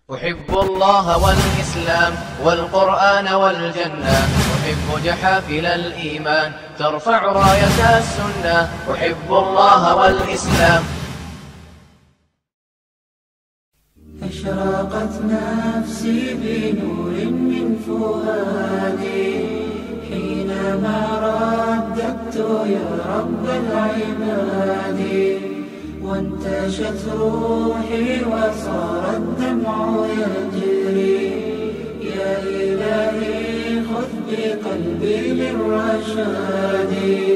أحب الله والإسلام والقرآن والجنة، أحب جحافل الإيمان ترفع راية السنة. أحب الله والإسلام. أشرقت نفسي بنور من فؤادي حينما رددت يا رب العباد، وانتشت روحي وصار الدمع يجري، يا إلهي خذ بقلبي للرشاد.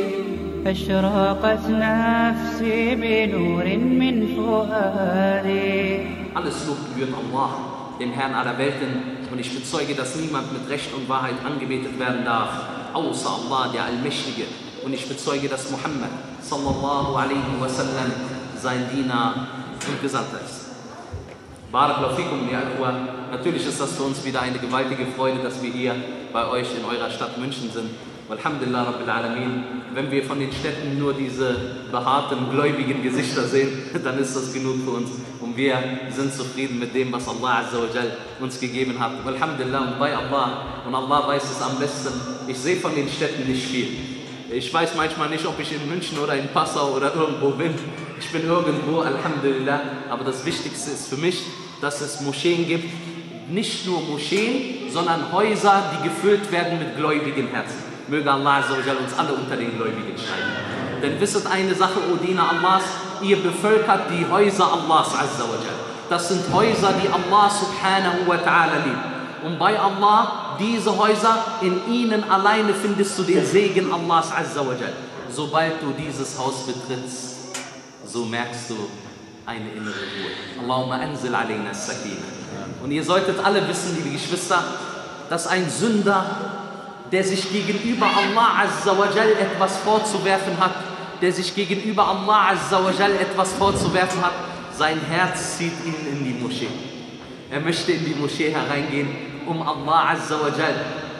أشرقت نفسي بنور من فؤادي. Alles Lob gebührt Allah, dem Herrn aller Welten, und ich bezeuge, dass niemand mit Recht und Wahrheit angebetet werden darf, außer Allah, der Allmächtige. Und ich bezeuge, dass Muhammad sallallahu alaihi wasallam sein Diener und Gesandter ist. Barakallahu fikum, ya Ikhwa. Natürlich ist das für uns wieder eine gewaltige Freude, dass wir hier bei euch in eurer Stadt München sind. Alhamdulillah Rabbil Alamin. Wenn wir von den Städten nur diese behaarten, gläubigen Gesichter sehen, dann ist das genug für uns. Und wir sind zufrieden mit dem, was Allah Azza wa Jal uns gegeben hat. Alhamdulillah, und bei Allah, und Allah weiß es am besten, ich sehe von den Städten nicht viel. Ich weiß manchmal nicht, ob ich in München oder in Passau oder irgendwo bin. Ich bin irgendwo, Alhamdulillah. Aber das Wichtigste ist für mich, dass es Moscheen gibt. Nicht nur Moscheen, sondern Häuser, die gefüllt werden mit gläubigen Herzen. Möge Allah Azza wa Jal uns alle unter den Gläubigen schreiben. Denn wisset eine Sache, O Diener Allahs, ihr bevölkert die Häuser Allahs Azza wa Jal. Das sind Häuser, die Allah subhanahu wa ta'ala liebt. Und bei Allah, diese Häuser, in ihnen alleine findest du den Segen Allahs Azza wa Jal. Sobald du dieses Haus betrittst, so merkst du eine innere Ruhe. Allahumma anzil alayna as-sakina. Und ihr solltet alle wissen, liebe Geschwister, dass ein Sünder, der sich gegenüber Allah Azza wa Jal etwas vorzuwerfen hat, sein Herz zieht ihn in die Moschee. Er möchte in die Moschee hereingehen, um Allah Azza wa Jal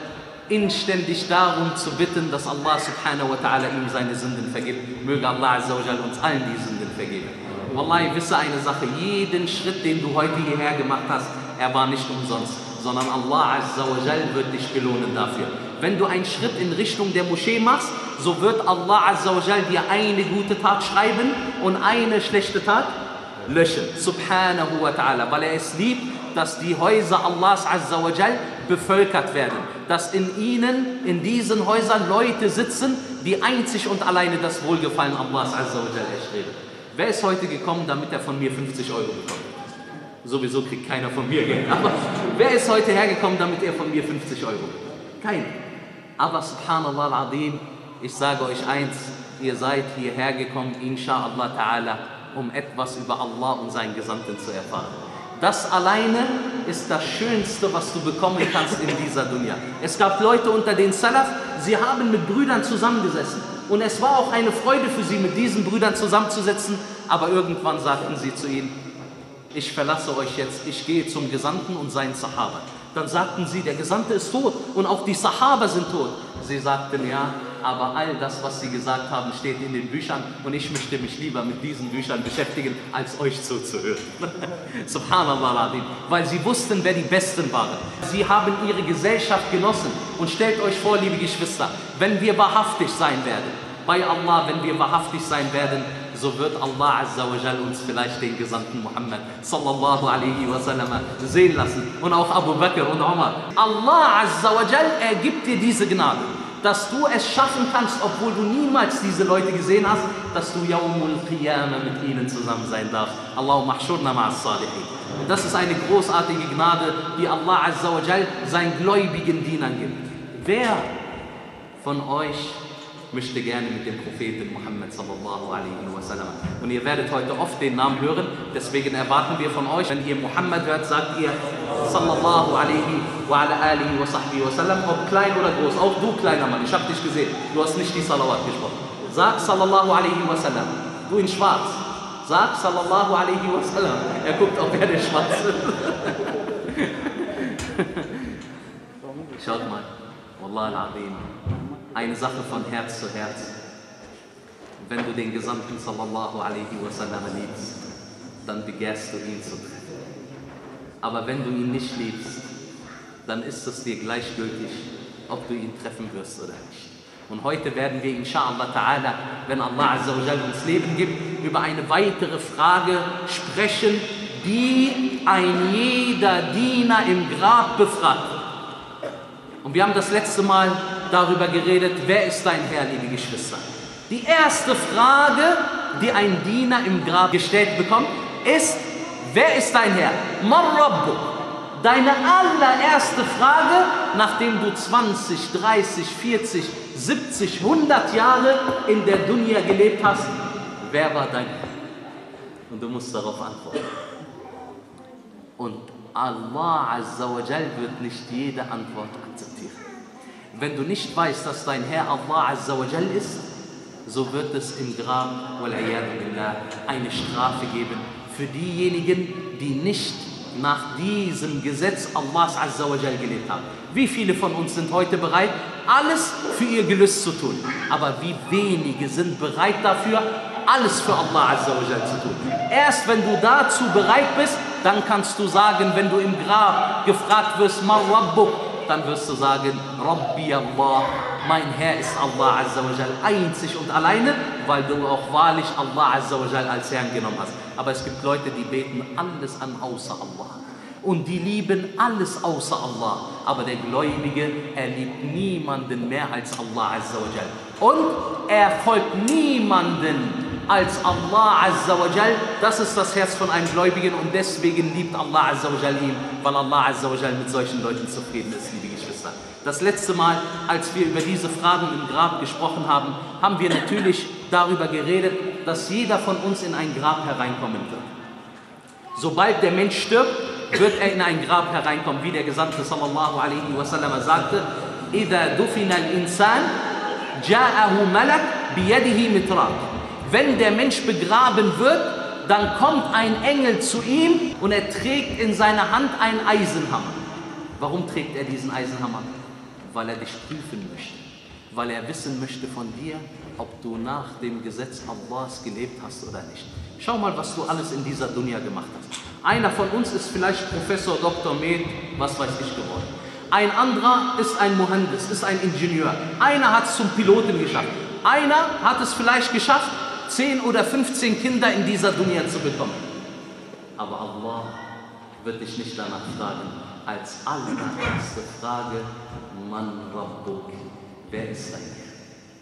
inständig darum zu bitten, dass Allah subhanahu wa ta'ala ihm seine Sünden vergibt. Möge Allah Azza wa Jal uns allen die Sünden vergeben. Wallahi, wisse eine Sache, jeden Schritt, den du heute hierher gemacht hast, er war nicht umsonst, sondern Allah Azza wa Jal wird dich belohnen dafür. Wenn du einen Schritt in Richtung der Moschee machst, so wird Allah Azza wa Jal dir eine gute Tat schreiben und eine schlechte Tat löschen. Subhanahu wa ta'ala, weil er es liebt, dass die Häuser Allahs Azza wa Jal bevölkert werden. Dass in ihnen, in diesen Häusern Leute sitzen, die einzig und alleine das Wohlgefallen Allahs Azza wa Jal erstreben. Wer ist heute gekommen, damit er von mir 50 Euro bekommt? Sowieso kriegt keiner von mir Geld. Aber wer ist heute hergekommen, damit er von mir 50 Euro bekommt? Keiner. Aber subhanallah al-azim, ich sage euch eins, ihr seid hierher gekommen, insha'Allah ta'ala, um etwas über Allah und seinen Gesandten zu erfahren. Das alleine ist das Schönste, was du bekommen kannst in dieser Dunya. Es gab Leute unter den Salaf, sie haben mit Brüdern zusammengesessen. Und es war auch eine Freude für sie, mit diesen Brüdern zusammenzusetzen. Aber irgendwann sagten sie zu ihnen, ich verlasse euch jetzt, ich gehe zum Gesandten und seinen Sahaba. Dann sagten sie, der Gesandte ist tot und auch die Sahaba sind tot. Sie sagten, ja, aber all das, was sie gesagt haben, steht in den Büchern und ich möchte mich lieber mit diesen Büchern beschäftigen, als euch zuzuhören. Subhanallah al-Azim. Weil sie wussten, wer die Besten waren. Sie haben ihre Gesellschaft genossen. Und stellt euch vor, liebe Geschwister, wenn wir wahrhaftig sein werden, bei Allah, wenn wir wahrhaftig sein werden, so wird Allah Azza wa Jal uns vielleicht den Gesandten Muhammad sallallahu alaihi wasallam sehen lassen. Und auch Abu Bakr und Umar. Allah Azza wa Jal ergibt dir diese Gnade, dass du es schaffen kannst, obwohl du niemals diese Leute gesehen hast, dass du Yawmul Qiyamah mit ihnen zusammen sein darfst. Allahumma ahshurna ma'as salihin. Und das ist eine großartige Gnade, die Allah Azza wa Jal seinen gläubigen Dienern gibt. Wer von euch möchte gerne mit dem Propheten Muhammad sallallahu alaihi wasallam? Und ihr werdet heute oft den Namen hören, deswegen erwarten wir von euch, wenn ihr Muhammad hört, sagt ihr sallallahu alaihi wa ala alihi wa sahbihi wasallam, ob klein oder groß, auch du kleiner Mann, ich hab dich gesehen, du hast nicht die Salawat gesprochen. Sag sallallahu alaihi wasallam, du in schwarz, sag sallallahu alaihi wasallam, er guckt, ob er der schwarz ist. Schaut mal, Wallah al-Azim. Eine Sache von Herz zu Herz. Wenn du den Gesandten sallallahu alaihi wasallam liebst, dann begehrst du ihn zu treffen. Aber wenn du ihn nicht liebst, dann ist es dir gleichgültig, ob du ihn treffen wirst oder nicht. Und heute werden wir inshallah ta'ala, wenn Allah Azza wa Jalla uns Leben gibt, über eine weitere Frage sprechen, die ein jeder Diener im Grab befragt. Und wir haben das letzte Mal darüber geredet, wer ist dein Herr, liebe Geschwister? Die erste Frage, die ein Diener im Grab gestellt bekommt, ist, wer ist dein Herr? Man Rabbuk. Deine allererste Frage, nachdem du 20, 30, 40, 70, 100 Jahre in der Dunya gelebt hast, wer war dein Herr? Und du musst darauf antworten. Und Allah Azza wa Jal wird nicht jede Antwort akzeptieren. Wenn du nicht weißt, dass dein Herr Allah Azza wa Jal ist, so wird es im Grab eine Strafe geben für diejenigen, die nicht nach diesem Gesetz Allahs Azza wa Jal gelebt haben. Wie viele von uns sind heute bereit, alles für ihr Gelüst zu tun? Aber wie wenige sind bereit dafür, alles für Allah Azza wa Jal zu tun? Erst wenn du dazu bereit bist, dann kannst du sagen, wenn du im Grab gefragt wirst, Ma Rabbuk, dann wirst du sagen, Rabbi Allah, mein Herr ist Allah Azza wa Jal, einzig und alleine, weil du auch wahrlich Allah Azza wa Jal als Herrn genommen hast. Aber es gibt Leute, die beten alles an außer Allah. Und die lieben alles außer Allah. Aber der Gläubige, er liebt niemanden mehr als Allah Azza wa Jal. Und er folgt niemanden als Allah Azza wa Jal. Das ist das Herz von einem Gläubigen und deswegen liebt Allah Azza wa Jal ihn, weil Allah Azza wa Jal mit solchen Leuten zufrieden ist, liebe Geschwister. Das letzte Mal, als wir über diese Fragen im Grab gesprochen haben, haben wir natürlich darüber geredet, dass jeder von uns in ein Grab hereinkommen wird. Sobald der Mensch stirbt, wird er in ein Grab hereinkommen, wie der Gesandte sallallahu alaihi wasallam sagte, إِذَا دُفِنَ الْإِنسَانِ جَاءَهُ مَلَكْ بِيَدِهِ مِتْرَاقٌ. Wenn der Mensch begraben wird, dann kommt ein Engel zu ihm und er trägt in seiner Hand einen Eisenhammer. Warum trägt er diesen Eisenhammer? Weil er dich prüfen möchte. Weil er wissen möchte von dir, ob du nach dem Gesetz Allahs gelebt hast oder nicht. Schau mal, was du alles in dieser Dunya gemacht hast. Einer von uns ist vielleicht Professor, Doktor, Med, was weiß ich geworden. Ein anderer ist ein Muhandis, ist ein Ingenieur. Einer hat es zum Piloten geschafft. Einer hat es vielleicht geschafft, 10 oder 15 Kinder in dieser Dunya zu bekommen. Aber Allah wird dich nicht danach fragen. Als allererste Frage, Man Rabbuk, wer ist dein Herr?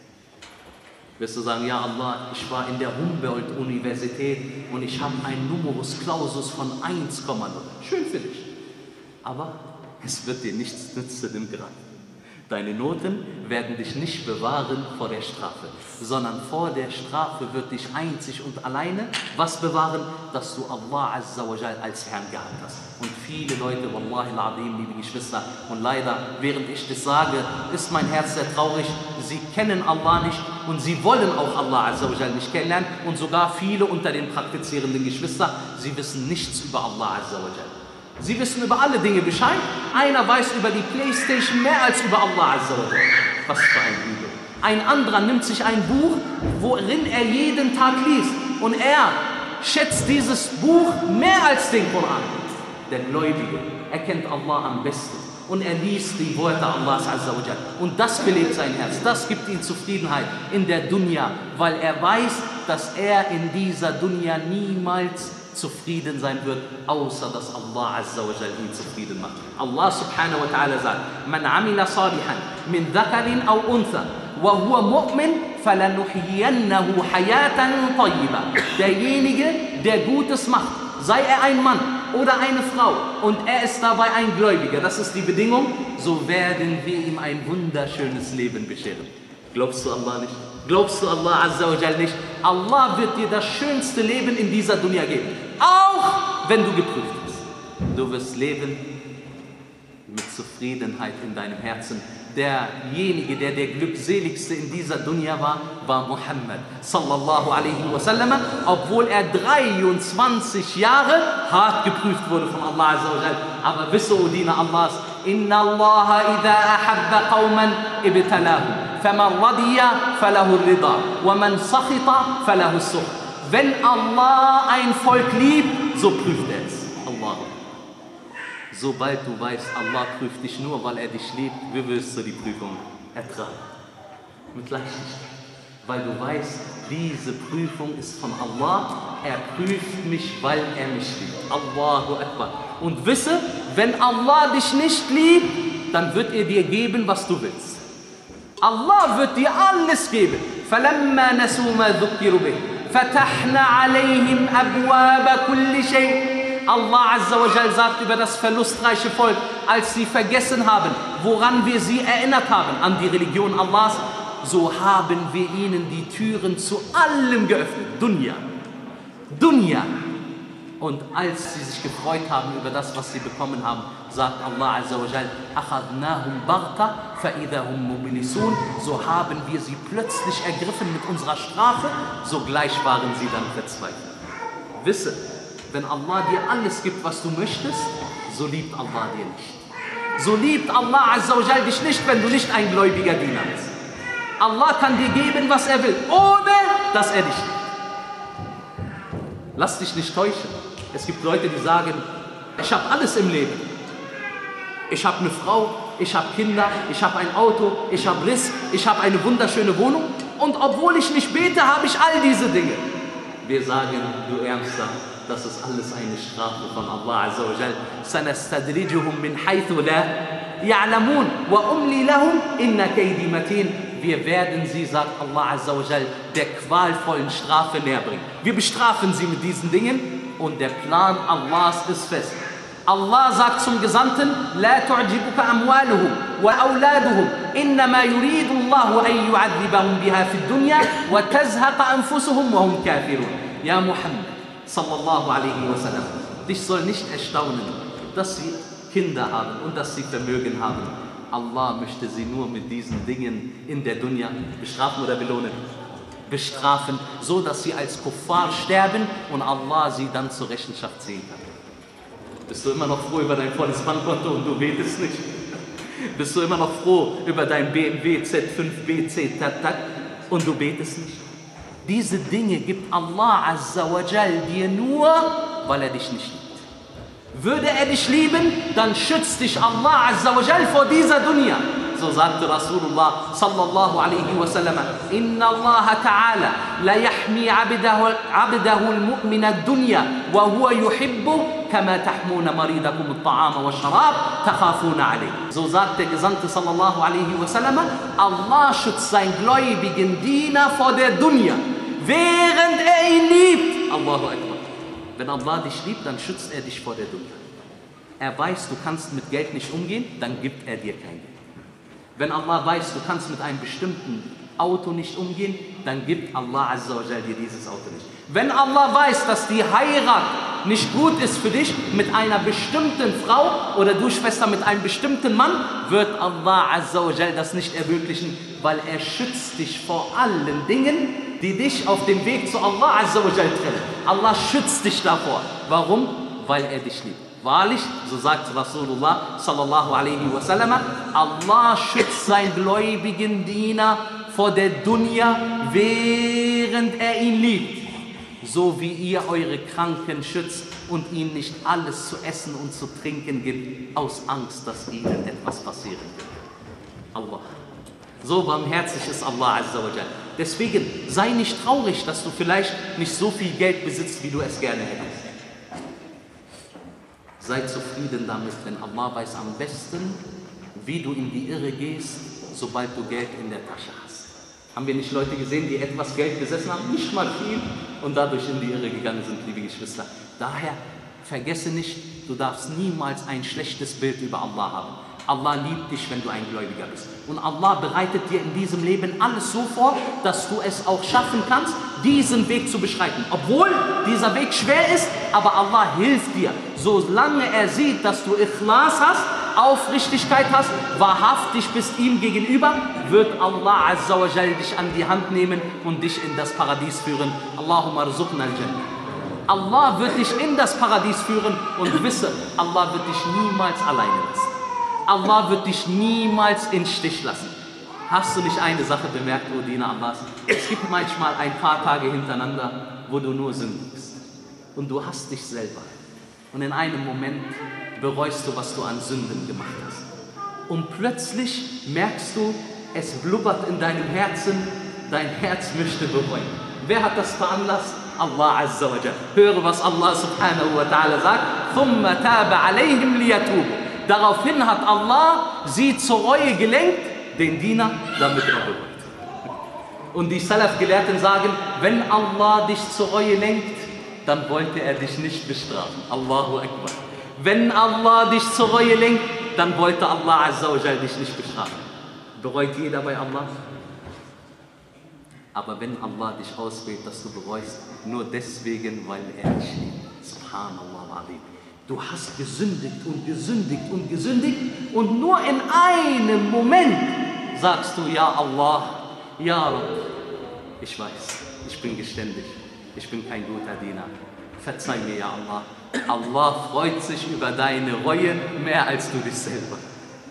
Wirst du sagen, ja Allah, ich war in der Humboldt-Universität und ich habe einen Numerus Clausus von 1,0. Schön für dich. Aber es wird dir nichts nützen im Grab. Deine Noten werden dich nicht bewahren vor der Strafe, sondern vor der Strafe wird dich einzig und alleine was bewahren, dass du Allah Azza wa Jal als Herrn gehabt hast. Und viele Leute, Wallahi al-Azim, liebe Geschwister, und leider, während ich das sage, ist mein Herz sehr traurig. Sie kennen Allah nicht und sie wollen auch Allah Azza wa Jal nicht kennenlernen. Und sogar viele unter den praktizierenden Geschwistern, sie wissen nichts über Allah Azza wa Jal. Sie wissen über alle Dinge Bescheid. Einer weiß über die Playstation mehr als über Allah Azza wa Jal. Was für ein Übel. Ein anderer nimmt sich ein Buch, worin er jeden Tag liest. Und er schätzt dieses Buch mehr als den Koran. Der Gläubige, er kennt Allah am besten. Und er liest die Worte Allahs Azza wa Jal. Und das belebt sein Herz. Das gibt ihm Zufriedenheit in der Dunya. Weil er weiß, dass er in dieser Dunya niemals zufrieden sein wird, außer dass Allah Azza wa Jal ihn zufrieden macht. Allah subhanahu wa ta'ala sagt, Man amila salihan min dhakarin aw untha wa huwa mu'min falanuhyiyannahu hayatan tayyiba. Derjenige, der Gutes macht, sei er ein Mann oder eine Frau und er ist dabei ein Gläubiger, das ist die Bedingung, so werden wir ihm ein wunderschönes Leben bescheren. Glaubst du Allah nicht? Glaubst du Allah Azza wa Jal nicht? Allah wird dir das schönste Leben in dieser Dunya geben. Auch wenn du geprüft bist. Du wirst leben mit Zufriedenheit in deinem Herzen. Derjenige, der der glückseligste in dieser Dunya war, war Muhammad sallallahu alaihi wasallam, obwohl er 23 Jahre hart geprüft wurde von Allah Azza wa Jal. Aber wisse, O Diener Allahs, Inna Allaha idha ahabba qawman ibtalahum. فَمَنْ رَضِيَ فَلَهُ الرِّضَى وَمَنْ سَخِطَ فَلَهُ السُّخْطُ. Wenn Allah ein Volk liebt, so prüft er es. Allah. Sobald du weißt, Allah prüft dich nur, weil er dich liebt, wie wirst du die Prüfung ertragen? Mit Leichtigkeit. Weil du weißt, diese Prüfung ist von Allah. Er prüft mich, weil er mich liebt. Allahu Akbar. Und wisse, wenn Allah dich nicht liebt, dann wird er dir geben, was du willst. Allah wird dir alles geben. فَلَمَّا نَسُوا مَا ذُكِّرُوا بِهِ فَتَحْنَا عَلَيْهِمْ أَبْوَابَ كُلِّ شَيْءٍ. Allah Azza wa Jal sagt über das verlustreiche Volk, als sie vergessen haben, woran wir sie erinnert haben, an die Religion Allahs, so haben wir ihnen die Türen zu allem geöffnet. Dunya. Dunya. Und als sie sich gefreut haben über das, was sie bekommen haben, sagt Allah Azza wa Jal, أَخَذْنَاهُمْ بَغْتَةً فَإِذَا هُمْ مُبْلِسُونَ. So haben wir sie plötzlich ergriffen mit unserer Strafe, sogleich waren sie dann verzweifelt. Wisse, wenn Allah dir alles gibt, was du möchtest, so liebt Allah dir nicht. So liebt Allah Azza wa Jal dich nicht, wenn du nicht ein gläubiger Diener bist. Allah kann dir geben, was er will, ohne dass er dich liebt. Lass dich nicht täuschen. Es gibt Leute, die sagen, ich habe alles im Leben. Ich habe eine Frau, ich habe Kinder, ich habe ein Auto, ich habe Rizq, ich habe eine wunderschöne Wohnung. Und obwohl ich nicht bete, habe ich all diese Dinge. Wir sagen, du Ärmster, das ist alles eine Strafe von Allah Azza wa Jal. سَنَسْتَدْرِجُهُمْ مِنْ حَيْثُ لَا يَعْلَمُونَ وَأُمْلِي لَهُمْ إِنَّ كَيْدِي مَتِينٌ. Wir werden sie, sagt Allah Azza wa Jal, der qualvollen Strafe näher bringen. Wir bestrafen sie mit diesen Dingen und der Plan Allahs ist fest. Allah sagt zum Gesandten, لا تعجبك أموالهم وأولادهم إنما يريد الله أن يعذبهم بها في الدنيا وتزهق أنفسهم وهم كافرون. Ja Muhammad, sallallahu alaihi wasallam, dich soll nicht erstaunen, dass sie Kinder haben und dass sie Vermögen haben. Allah möchte sie nur mit diesen Dingen in der Dunya bestrafen oder belohnen. Bestrafen, so dass sie als Kuffar sterben und Allah sie dann zur Rechenschaft ziehen kann. Bist du immer noch froh über dein volles Bankkonto und du betest nicht? Bist du immer noch froh über dein BMW Z5 BC Tat und du betest nicht? Diese Dinge gibt Allah Azza wa Jal dir nur, weil er dich nicht liebt. Würde er dich lieben, dann schützt dich Allah Azza wa Jal vor dieser Dunya. So sagte Rasulullah sallallahu alaihi wasallam, Inna Allah ta'ala la yahmi abdahu al-mu'mina ad-dunya wa huwa yuhibbu kama tahmuna maridakum at-ta'ama wa sharab takhafuna alayh. So sagt der Gesandte sallallahu alaihi wasallam, Allah schützt seinen gläubigen Diener vor der Dunya, während er ihn liebt. Allahu Akbar. Wenn Allah dich liebt, dann schützt er dich vor der Dunya. Er weiß, du kannst mit Geld nicht umgehen, dann gibt er dir kein Geld. Wenn Allah weiß, du kannst mit einem bestimmten Auto nicht umgehen, dann gibt Allah Azza wa Jal dir dieses Auto nicht. Wenn Allah weiß, dass die Heirat nicht gut ist für dich mit einer bestimmten Frau oder du Schwester mit einem bestimmten Mann, wird Allah Azza wa Jal das nicht ermöglichen, weil er schützt dich vor allen Dingen, die dich auf dem Weg zu Allah Azza wa Jal trennen. Allah schützt dich davor. Warum? Weil er dich liebt. Wahrlich, so sagt Rasulullah sallallahu alaihi wasallam, Allah schützt seinen gläubigen Diener vor der Dunya, während er ihn liebt. So wie ihr eure Kranken schützt und ihnen nicht alles zu essen und zu trinken gibt, aus Angst, dass ihnen etwas passieren wird. Allah. So barmherzig ist Allah Azza wa Jal. Deswegen sei nicht traurig, dass du vielleicht nicht so viel Geld besitzt, wie du es gerne hättest. Sei zufrieden damit, denn Allah weiß am besten, wie du in die Irre gehst, sobald du Geld in der Tasche hast. Haben wir nicht Leute gesehen, die etwas Geld besessen haben, nicht mal viel, und dadurch in die Irre gegangen sind, liebe Geschwister. Daher vergesse nicht, du darfst niemals ein schlechtes Bild über Allah haben. Allah liebt dich, wenn du ein Gläubiger bist. Und Allah bereitet dir in diesem Leben alles so vor, dass du es auch schaffen kannst, diesen Weg zu beschreiten. Obwohl dieser Weg schwer ist, aber Allah hilft dir. Solange er sieht, dass du Ikhlas hast, Aufrichtigkeit hast, wahrhaftig bist ihm gegenüber, wird Allah Azza wa Jal dich an die Hand nehmen und dich in das Paradies führen. Allahumma rzuqna al-Jannah. Allah wird dich in das Paradies führen und wisse, Allah wird dich niemals alleine lassen. Allah wird dich niemals in Stich lassen. Hast du nicht eine Sache bemerkt, O Diener Allahs? Es gibt manchmal ein paar Tage hintereinander, wo du nur sündigst. Und du hast dich selber. Und in einem Moment bereust du, was du an Sünden gemacht hast. Und plötzlich merkst du, es blubbert in deinem Herzen, dein Herz möchte bereuen. Wer hat das veranlasst? Allah Azza wa Jal. Höre, was Allah subhanahu wa ta'ala sagt. ثُمَّ تَابَ عَلَيْهِمْ لِيَتُوبُوا. Daraufhin hat Allah sie zur Reue gelenkt, den Diener, damit er bereut. Und die Salaf-Gelehrten sagen, wenn Allah dich zur Reue lenkt, dann wollte er dich nicht bestrafen. Allahu Akbar. Wenn Allah dich zur Reue lenkt, dann wollte Allah Azza wa Jal dich nicht bestrafen. Bereut jeder bei Allah? Aber wenn Allah dich auswählt, dass du bereust, nur deswegen, weil er dich liebt. Subhanallah. Du hast gesündigt und gesündigt und gesündigt und nur in einem Moment sagst du, ja Allah, ja Rabb, ich weiß, ich bin geständig, ich bin kein guter Diener. Verzeih mir, ja Allah. Allah freut sich über deine Reue mehr als du dich selber.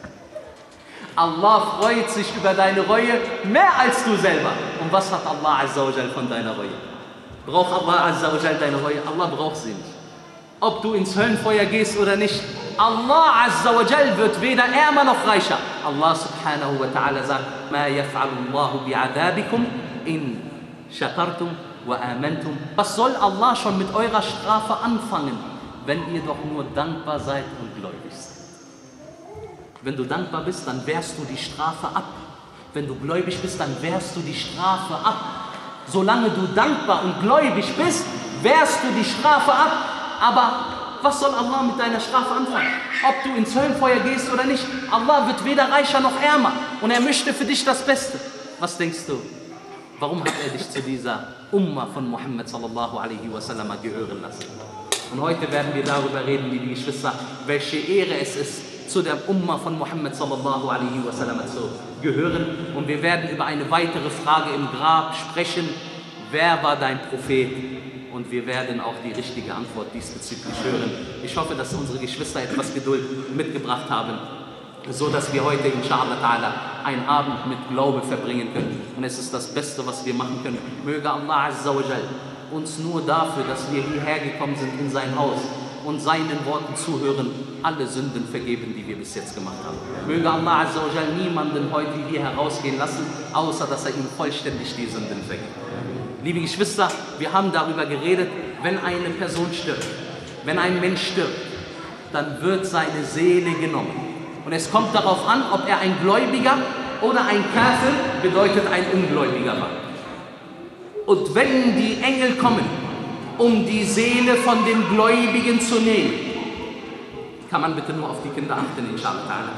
Allah freut sich über deine Reue mehr als du selber. Und was hat Allah Azza wa Jal von deiner Reue? Braucht Allah Azza wa Jal deine Reue? Allah braucht sie nicht. Ob du ins Höllenfeuer gehst oder nicht, Allah Azza wa Jal wird weder ärmer noch reicher. Allah subhanahu wa ta'ala sagt, مَا يَفْعَلُ اللَّهُ بِعَذَابِكُمْ إِن شَكَرْتُمْ وَآمَنْتُمْ. Was soll Allah schon mit eurer Strafe anfangen, wenn ihr doch nur dankbar seid und gläubig seid? Wenn du dankbar bist, dann wehrst du die Strafe ab. Wenn du gläubig bist, dann wehrst du die Strafe ab. Solange du dankbar und gläubig bist, wehrst du die Strafe ab. Aber was soll Allah mit deiner Strafe anfangen? Ob du ins Höllenfeuer gehst oder nicht, Allah wird weder reicher noch ärmer. Und er möchte für dich das Beste. Was denkst du? Warum hat er dich zu dieser Ummah von Muhammad sallallahu alaihi wasallam gehören lassen? Und heute werden wir darüber reden, liebe Geschwister, welche Ehre es ist, zu der Ummah von Muhammad sallallahu alaihi wasallam zu gehören. Und wir werden über eine weitere Frage im Grab sprechen. Wer war dein Prophet? Und wir werden auch die richtige Antwort diesbezüglich hören. Ich hoffe, dass unsere Geschwister etwas Geduld mitgebracht haben, so dass wir heute, inshallah ta'ala, einen Abend mit Glaube verbringen können. Und es ist das Beste, was wir machen können. Möge Allah Azza wa Jal uns nur dafür, dass wir hierher gekommen sind in sein Haus und seinen Worten zuhören, alle Sünden vergeben, die wir bis jetzt gemacht haben. Möge Allah Azza wa Jal niemanden heute hier herausgehen lassen, außer dass er ihm vollständig die Sünden vergibt. Liebe Geschwister, wir haben darüber geredet, wenn eine Person stirbt, wenn ein Mensch stirbt, dann wird seine Seele genommen. Und es kommt darauf an, ob er ein Gläubiger oder ein Kafir, bedeutet ein Ungläubiger war. Und wenn die Engel kommen, um die Seele von den Gläubigen zu nehmen, kann man bitte nur auf die Kinder achten, inshallah.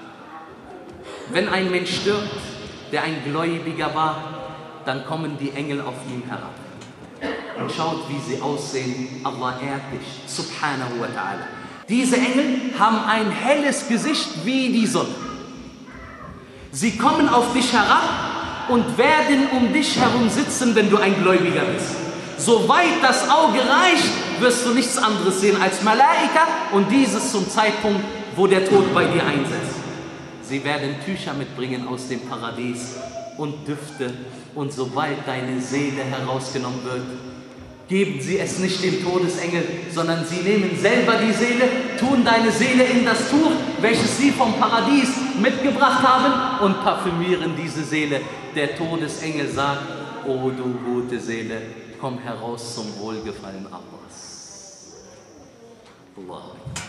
Wenn ein Mensch stirbt, der ein Gläubiger war, dann kommen die Engel auf ihn herab. Und schaut, wie sie aussehen. Allah ehrt dich, subhanahu wa ta'ala. Diese Engel haben ein helles Gesicht wie die Sonne. Sie kommen auf dich herab und werden um dich herum sitzen, wenn du ein Gläubiger bist. Soweit das Auge reicht, wirst du nichts anderes sehen als Malaika, und dieses zum Zeitpunkt, wo der Tod bei dir einsetzt. Sie werden Tücher mitbringen aus dem Paradies und Düfte, und sobald deine Seele herausgenommen wird, geben sie es nicht dem Todesengel, sondern sie nehmen selber die Seele, tun deine Seele in das Tuch, welches sie vom Paradies mitgebracht haben, und parfümieren diese Seele. Der Todesengel sagt, o du gute Seele, komm heraus zum Wohlgefallen Allahs. Allah.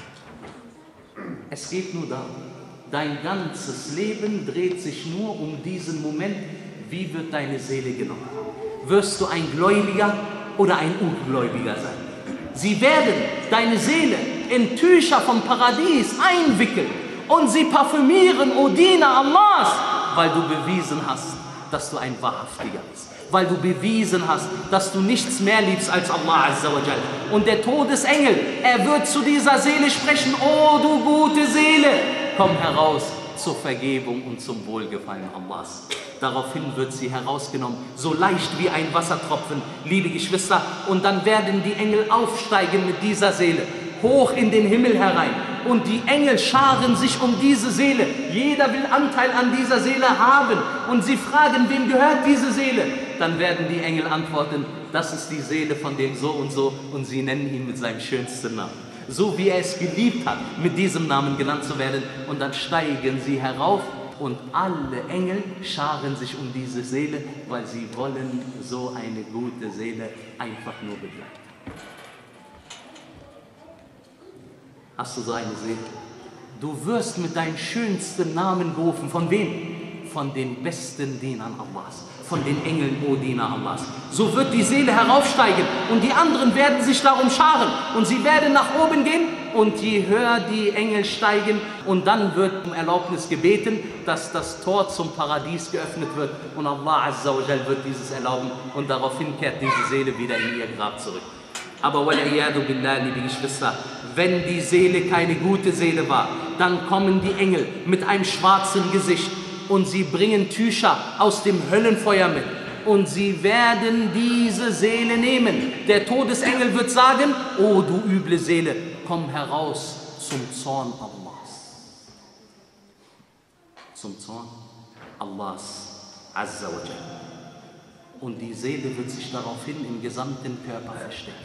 Es geht nur darum, dein ganzes Leben dreht sich nur um diesen Moment. Wie wird deine Seele genommen? Wirst du ein Gläubiger oder ein Ungläubiger sein? Sie werden deine Seele in Tücher vom Paradies einwickeln und sie parfümieren, o Diener Allahs, weil du bewiesen hast, dass du ein Wahrhaftiger bist. Weil du bewiesen hast, dass du nichts mehr liebst als Allah Azza wa Jal. Und der Todesengel, er wird zu dieser Seele sprechen, o du gute Seele, komm heraus zur Vergebung und zum Wohlgefallen Allahs. Daraufhin wird sie herausgenommen, so leicht wie ein Wassertropfen, liebe Geschwister. Und dann werden die Engel aufsteigen mit dieser Seele, hoch in den Himmel herein. Und die Engel scharen sich um diese Seele. Jeder will Anteil an dieser Seele haben. Und sie fragen, wem gehört diese Seele? Dann werden die Engel antworten, das ist die Seele von dem so. Und sie nennen ihn mit seinem schönsten Namen. so wie er es geliebt hat, mit diesem Namen genannt zu werden. Und dann steigen sie herauf und alle Engel scharen sich um diese Seele, weil sie wollen so eine gute Seele einfach nur begleiten. Hast du so eine Seele? Du wirst mit deinem schönsten Namen gerufen. Von wem? Von den besten Dienern Allahs. Von den Engeln, O Diener Allahs. So wird die Seele heraufsteigen und die anderen werden sich darum scharen. Und sie werden nach oben gehen und je höher die Engel steigen und dann wird um Erlaubnis gebeten, dass das Tor zum Paradies geöffnet wird und Allah Azza wa Jal wird dieses erlauben und daraufhin kehrt diese Seele wieder in ihr Grab zurück. Aber wal'iyadu billah, liebe Geschwister, wenn die Seele keine gute Seele war, dann kommen die Engel mit einem schwarzen Gesicht und sie bringen Tücher aus dem Höllenfeuer mit und sie werden diese Seele nehmen. Der Todesengel wird sagen, oh du üble Seele, komm heraus zum Zorn Allahs. Zum Zorn Allahs Azza wa Jal. Und die Seele wird sich daraufhin im gesamten Körper verstecken.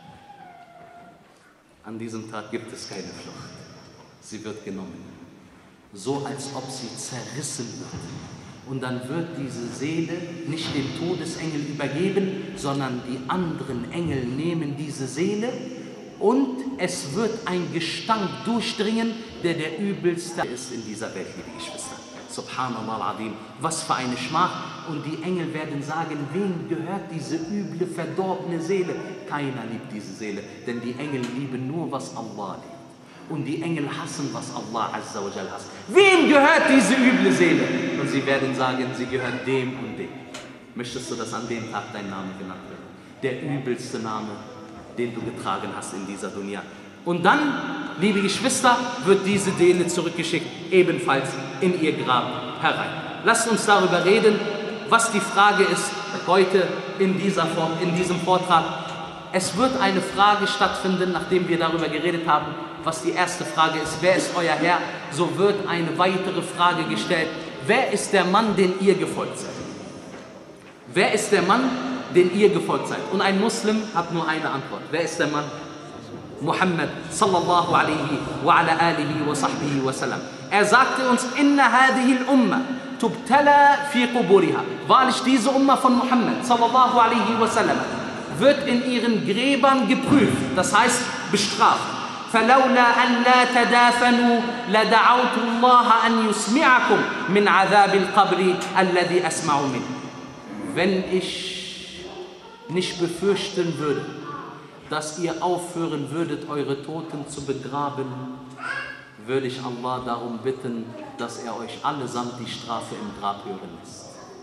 An diesem Tag gibt es keine Flucht. Sie wird genommen, so als ob sie zerrissen wird. Und dann wird diese Seele nicht dem Todesengel übergeben, sondern die anderen Engel nehmen diese Seele und es wird ein Gestank durchdringen, der der übelste ist in dieser Welt, liebe Geschwister. Subhanallah al-Azim, was für eine Schmach. Und die Engel werden sagen, wem gehört diese üble, verdorbene Seele? Keiner liebt diese Seele, denn die Engel lieben nur, was Allah liebt. Und die Engel hassen, was Allah Azza wa Jal hasst. Wem gehört diese üble Seele? Und sie werden sagen, sie gehört dem und dem. Möchtest du, dass an dem Tag dein Name genannt wird? Der übelste Name, den du getragen hast in dieser Dunya. Und dann, liebe Geschwister, wird diese Seele zurückgeschickt, ebenfalls in ihr Grab herein. Lasst uns darüber reden, was die Frage ist heute in diesem Vortrag. Es wird eine Frage stattfinden, nachdem wir darüber geredet haben, was die erste Frage ist, wer ist euer Herr? So wird eine weitere Frage gestellt, wer ist der Mann, den ihr gefolgt seid? Wer ist der Mann, den ihr gefolgt seid? Und ein Muslim hat nur eine Antwort. Wer ist der Mann? Muhammad sallallahu alaihi wa ala alihi wa sahbihi wa sallam. Er sagte uns, inna hadhihi al-umma tubtala fi quburiha. Wahrlich, diese Umma von Muhammad sallallahu alaihi wa sallam wird in ihren Gräbern geprüft, das heißt bestraft. فلولا أن لا تدافنوا لدعوت الله أن يسمعكم من عذاب القبر الذي أسمع منه. Wenn ich nicht befürchten würde, dass ihr aufhören würdet, eure Toten zu begraben, würde ich Allah darum bitten, dass er euch allesamt die Strafe im Grab hören lässt.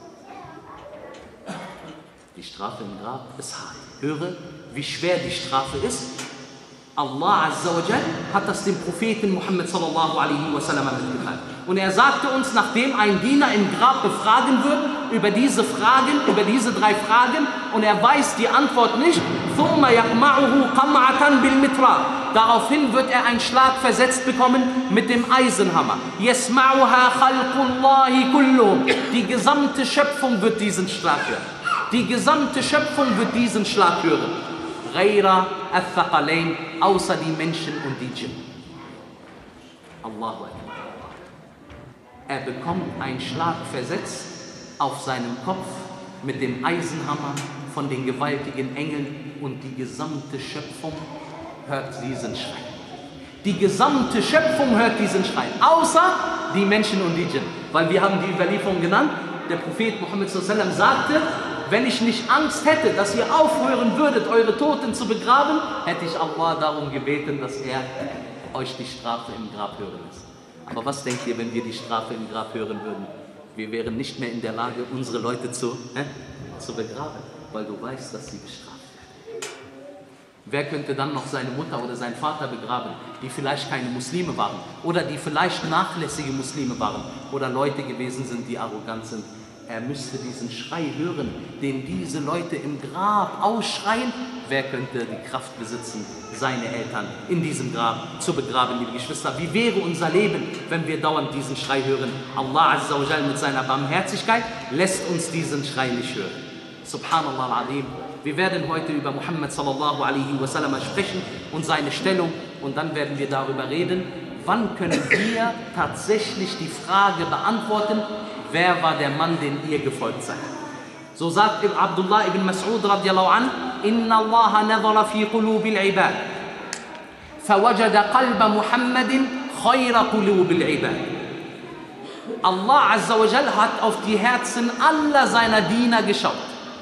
Die Strafe im Grab ist hart. Höre, wie schwer die Strafe ist. Allah Azza wa Jal hat das dem Propheten Muhammad sallallahu alaihi wa sallam mitgeteilt. Und er sagte uns, nachdem ein Diener im Grab befragen wird, über diese drei Fragen, und er weiß die Antwort nicht, daraufhin wird er einen Schlag versetzt bekommen mit dem Eisenhammer. Die gesamte Schöpfung wird diesen Schlag hören. Die gesamte Schöpfung wird diesen Schlag hören. Außer die Menschen und die Djinn. Allahu Akbar. Er bekommt einen Schlag versetzt auf seinem Kopf mit dem Eisenhammer von den gewaltigen Engeln und die gesamte Schöpfung hört diesen Schrei. Die gesamte Schöpfung hört diesen Schrei, außer die Menschen und die Djinn. Weil wir haben die Überlieferung genannt, der Prophet Muhammad sallallahu alaihi wasallam sagte, wenn ich nicht Angst hätte, dass ihr aufhören würdet, eure Toten zu begraben, hätte ich Allah darum gebeten, dass er euch die Strafe im Grab hören lässt. Aber was denkt ihr, wenn wir die Strafe im Grab hören würden? Wir wären nicht mehr in der Lage, unsere Leute zu begraben, weil du weißt, dass sie bestraft werden. Wer könnte dann noch seine Mutter oder seinen Vater begraben, die vielleicht keine Muslime waren oder die vielleicht nachlässige Muslime waren oder Leute gewesen sind, die arrogant sind? Er müsste diesen Schrei hören, den diese Leute im Grab ausschreien. Wer könnte die Kraft besitzen, seine Eltern in diesem Grab zu begraben, liebe Geschwister? Wie wäre unser Leben, wenn wir dauernd diesen Schrei hören? Allah Azza wa Jal mit seiner Barmherzigkeit lässt uns diesen Schrei nicht hören. Subhanallah al-Azim. Wir werden heute über Muhammad sallallahu alaihi wa sallam sprechen und seine Stellung und dann werden wir darüber reden, wann können wir tatsächlich die Frage beantworten, wer war der Mann, den ihr gefolgt seid. So sagt Abdullah ibn Mas'ud radiallahu an, Inna Allah nazara fi qulubil ibad, fawajada qalba Muhammadin khayra qulubil ibad. Allah Azza wa Jal hat auf die Herzen aller seiner Diener geschaut.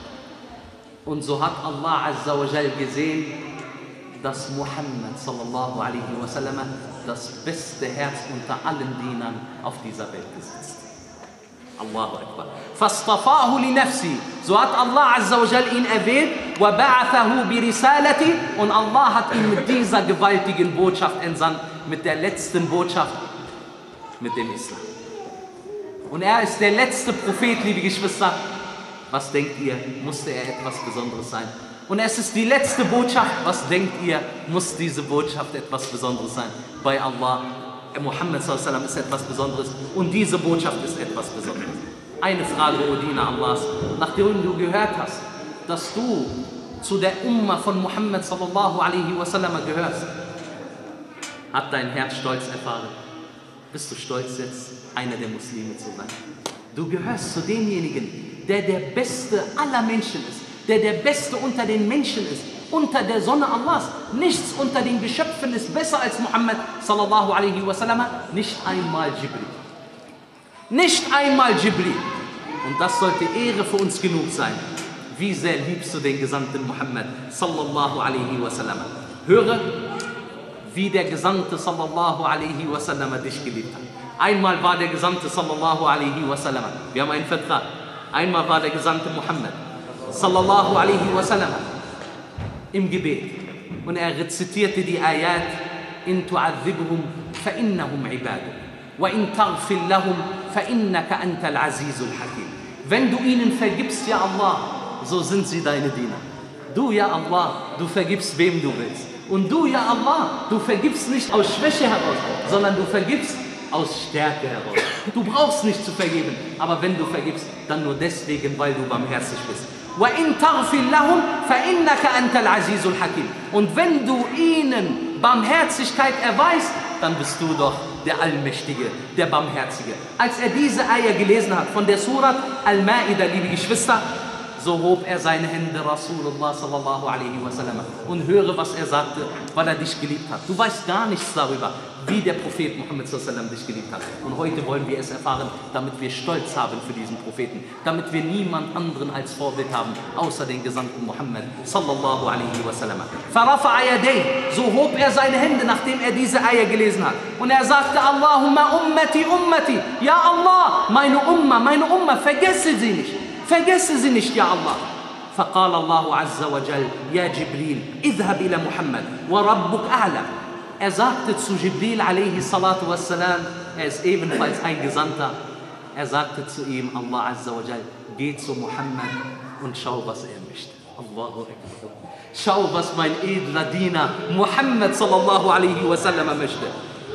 Und so hat Allah Azza wa Jal gesehen, dass Muhammad sallallahu alaihi wasallam das beste Herz unter allen Dienern auf dieser Welt besitzt. Allahu Akbar. Fastafahu li nafsi. So hat Allah Azza wa Jal ihn erwählt. Wa ba'athahu bi risalati. Und Allah hat ihn mit dieser gewaltigen Botschaft entsandt. Mit der letzten Botschaft. Mit dem Islam. Und er ist der letzte Prophet, liebe Geschwister. Was denkt ihr? Musste er etwas Besonderes sein? Und es ist die letzte Botschaft. Was denkt ihr? Muss diese Botschaft etwas Besonderes sein? Bei Allah. Muhammad sallallahu alaihi wasallam ist etwas Besonderes und diese Botschaft ist etwas Besonderes. Eine Frage, O Diener Allahs, nachdem du gehört hast, dass du zu der Umma von Muhammad sallallahu alaihi wasallam gehörst, hat dein Herz Stolz erfahren? Bist du stolz, jetzt einer der Muslime zu sein? Du gehörst zu denjenigen, der der Beste aller Menschen ist, der der Beste unter den Menschen ist, unter der Sonne Allahs. Nichts unter den Geschöpfen ist besser als Muhammad sallallahu alaihi wasallam. Nicht einmal Jibril. Nicht einmal Jibril. Und das sollte Ehre für uns genug sein. Wie sehr liebst du den Gesandten Muhammad sallallahu alaihi wasallam? Höre, wie der Gesandte sallallahu alaihi wasallam dich geliebt hat. Einmal war der Gesandte sallallahu alaihi wasallam. Wir haben einen Vertrag. Einmal war der Gesandte Muhammad sallallahu alaihi wasallam im Gebet und er rezitierte die Ayat in tu'adhibhum fa innahum ibaduk wa in taghfir lahum fa innaka antal azizul hakim. Wenn du ihnen vergibst, ja Allah, so sind sie deine Diener. Du, ja Allah, du vergibst wem du willst. Und du, ja Allah, du vergibst nicht aus Schwäche heraus, sondern du vergibst aus Stärke heraus. Du brauchst nicht zu vergeben, aber wenn du vergibst, dann nur deswegen, weil du barmherzig bist. وَإِن تَغْفِرْ لَهُمْ فَإِنَّكَ أَنْتَ الْعَزِيزُ الْحَكِيمُ. Und wenn du ihnen Barmherzigkeit erweist, dann bist du doch der Allmächtige, der Barmherzige. Als er diese Eier gelesen hat von der Surat Al-Ma'idah, liebe Geschwister, so hob er seine Hände, Rasulullah sallallahu alaihi wasallam, und höre, was er sagte, weil er dich geliebt hat. Du weißt gar nichts darüber, wie der Prophet Muhammad sallallahu alaihi wasallam dich geliebt hat. Und heute wollen wir es erfahren, damit wir Stolz haben für diesen Propheten, damit wir niemand anderen als Vorbild haben, außer den Gesandten Muhammad sallallahu alaihi wasallam. Farafa'a yadayhi, so hob er seine Hände, nachdem er diese Eier gelesen hat. Und er sagte, Allahumma ummati, ummati, ja Allah, meine Umma, vergesse sie nicht. Vergesse sie nicht, ja Allah. فقال الله عز وجل يا جبريل اذهب إلى محمد وربك أعلم. Er sagte zu Jibril alaihi salatu wassalam, er ist ebenfalls ein Gesandter, er sagte zu ihm, Allah Azza wa Jal, geh zu Muhammad und schau, was er möchte. Allahu Akbar. Schau, was mein edler Diener Muhammad sallallahu alaihi wasallam möchte.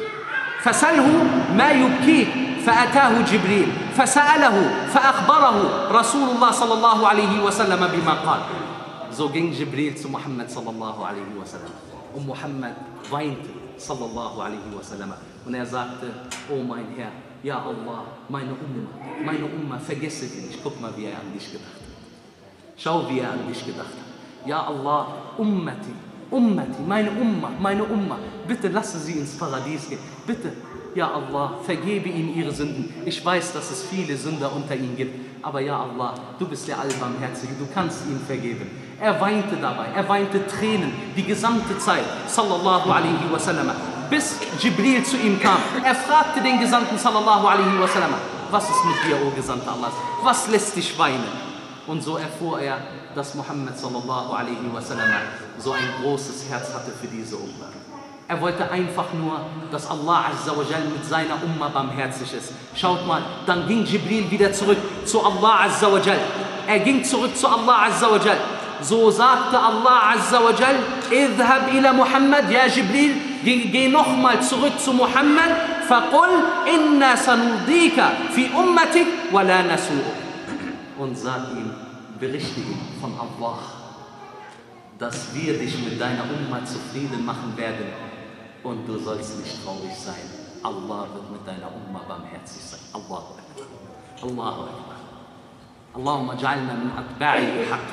فسأله ما يبكيك فأتاه جبريل فسأله فأخبره رسول الله صلى الله عليه وسلم بما قال. So ging Jibril zu Muhammad sallallahu alaihi wasallam. Und Muhammad weinte sallallahu alaihi wasallam. Und er sagte, oh mein Herr, ja Allah, meine Umma, vergesse sie nicht. Guck mal, wie er an dich gedacht hat. Schau, wie er an dich gedacht hat. Ja Allah, Ummati, meine Umma, bitte lasse sie ins Paradies gehen. Bitte, ja Allah, vergebe ihnen ihre Sünden. Ich weiß, dass es viele Sünder unter ihnen gibt, aber ja Allah, du bist der Allbarmherzige, du kannst ihnen vergeben. Er weinte dabei, er weinte Tränen die gesamte Zeit, sallallahu alaihi wasallam, bis Jibril zu ihm kam. Er fragte den Gesandten, sallallahu alaihi wasallam, was ist mit dir, o Gesandter Allahs? Was lässt dich weinen? Und so erfuhr er, dass Muhammad sallallahu alaihi wasallam so ein großes Herz hatte für diese Umma. Er wollte einfach nur, dass Allah Azza wa Jal mit seiner Umma barmherzig ist. Schaut mal, dann ging Jibril wieder zurück zu Allah Azza wa Jal. Er ging zurück zu Allah Azza wa Jal. So sagte Allah Azza wa Jal, idhhab ila Muhammad, ja Jibril, geh nochmal zurück zu Muhammad, faqul inna sanurdika fi ummatik wa la nasu'uk. Und sag ihm, berichte ihm von Allah, dass wir dich mit deiner Umma zufrieden machen werden Und du sollst nicht traurig sein. Allah wird mit deiner Umma barmherzig sein. Allahu Akbar. Allahu Akbar. Allahumma ja'alna min atba'i haqq.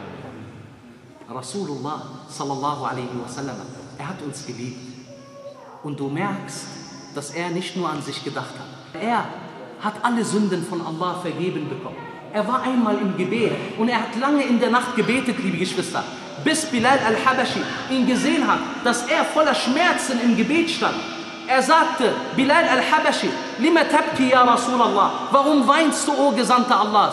Rasulullah sallallahu alaihi wasallam, er hat uns geliebt. Und du merkst, dass er nicht nur an sich gedacht hat. Er hat alle Sünden von Allah vergeben bekommen. Er war einmal im Gebet und er hat lange in der Nacht gebetet, liebe Geschwister, bis Bilal al-Habashi ihn gesehen hat, dass er voller Schmerzen im Gebet stand. Er sagte, Bilal al-Habashi, lima tabki ya Rasulallah, warum weinst du, o Gesandter Allahs?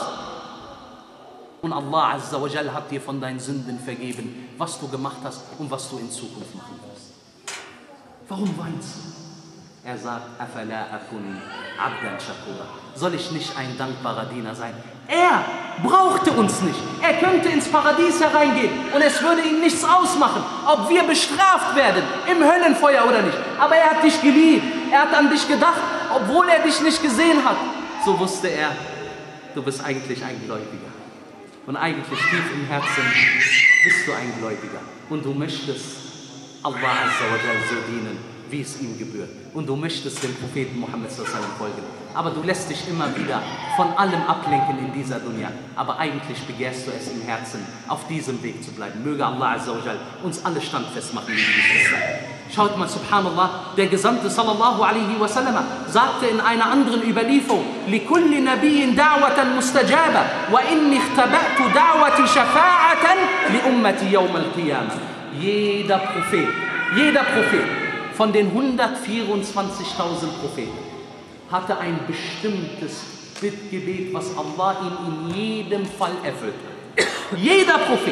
Und Allah Azza wa Jal hat dir von deinen Sünden vergeben, was du gemacht hast und was du in Zukunft machen wirst. Warum weinst du? Er sagt, afala akun abdan shakura. Soll ich nicht ein dankbarer Diener sein? Er brauchte uns nicht. Er könnte ins Paradies hereingehen und es würde ihm nichts ausmachen, ob wir bestraft werden im Höllenfeuer oder nicht. Aber er hat dich geliebt. Er hat an dich gedacht, obwohl er dich nicht gesehen hat. So wusste er, du bist eigentlich ein Gläubiger. Und eigentlich tief im Herzen bist du ein Gläubiger. Und du möchtest Allah Azza wa Jal so dienen, wie es ihm gebührt. Und du möchtest dem Propheten Muhammad sallallahu alaihi wasallam folgen. Aber du lässt dich immer wieder von allem ablenken in dieser Dunya. Aber eigentlich begehrst du es im Herzen, auf diesem Weg zu bleiben. Möge Allah Azza wa Jal uns alle standfest machen, liebe Geschwister. Schaut mal, subhanallah, der Gesandte sallallahu alaihi wasallam sagte in einer anderen Überlieferung, لِكُلِّ نَبِيٍّ دَعْوَةً مُسْتَجَابًا وَإِنِّي اخْتَبَأْتُ دَعْوَةِ شَفَاعَةً لِأُمَّتِ يَوْمَ الْقِيَامَةِ. Jeder Prophet von den 124.000 Propheten hatte ein bestimmtes Bittgebet, was Allah ihm in jedem Fall erfüllt. Jeder Prophet.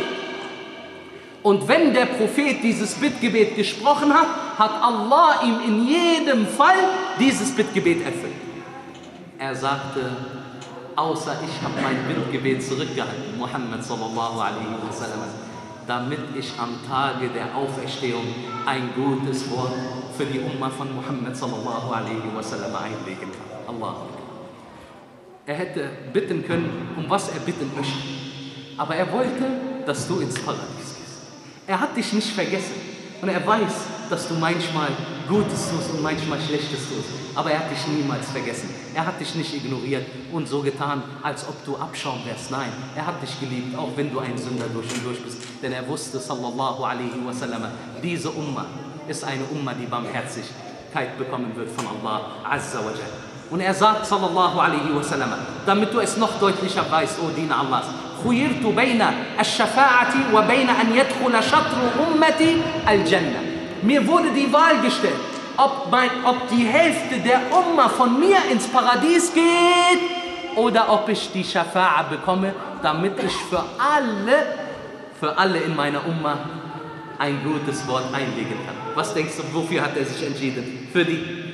Und wenn der Prophet dieses Bittgebet gesprochen hat, hat Allah ihm in jedem Fall dieses Bittgebet erfüllt. Er sagte, außer ich habe mein Bittgebet zurückgehalten, Muhammad sallallahu alaihi wasallam, damit ich am Tage der Auferstehung ein gutes Wort für die Umma von Muhammad sallallahu alaihi wasallam einlegen kann. Allah. Er hätte bitten können, um was er bitten möchte. Aber er wollte, dass du ins Paradies gehst. Er hat dich nicht vergessen. Und er weiß, dass du manchmal Gutes tust und manchmal Schlechtes tust. Aber er hat dich niemals vergessen. Er hat dich nicht ignoriert und so getan, als ob du Abschaum wärst. Nein, er hat dich geliebt, auch wenn du ein Sünder durch und durch bist. Denn er wusste, sallallahu alaihi wasallam, diese Umma ist eine Umma, die Barmherzigkeit bekommen wird von Allah Azza wa Jal. Und er sagt, sallallahu alaihi wasallam, damit du es noch deutlicher weißt, o Diener Allahs, خُيِرْتُ بَيْنَ الشَّفَاعَةِ وَبَيْنَ أَنْ يَدْخُلَ شَطْرُ أُمَّتِ الْجَنَّةِ. Mir wurde die Wahl gestellt, ob die Hälfte der Umma von mir ins Paradies geht oder ob ich die Schafa'a bekomme, damit ich für alle in meiner Umma ein gutes Wort einlegen kann. Was denkst du, wofür hat er sich entschieden? Für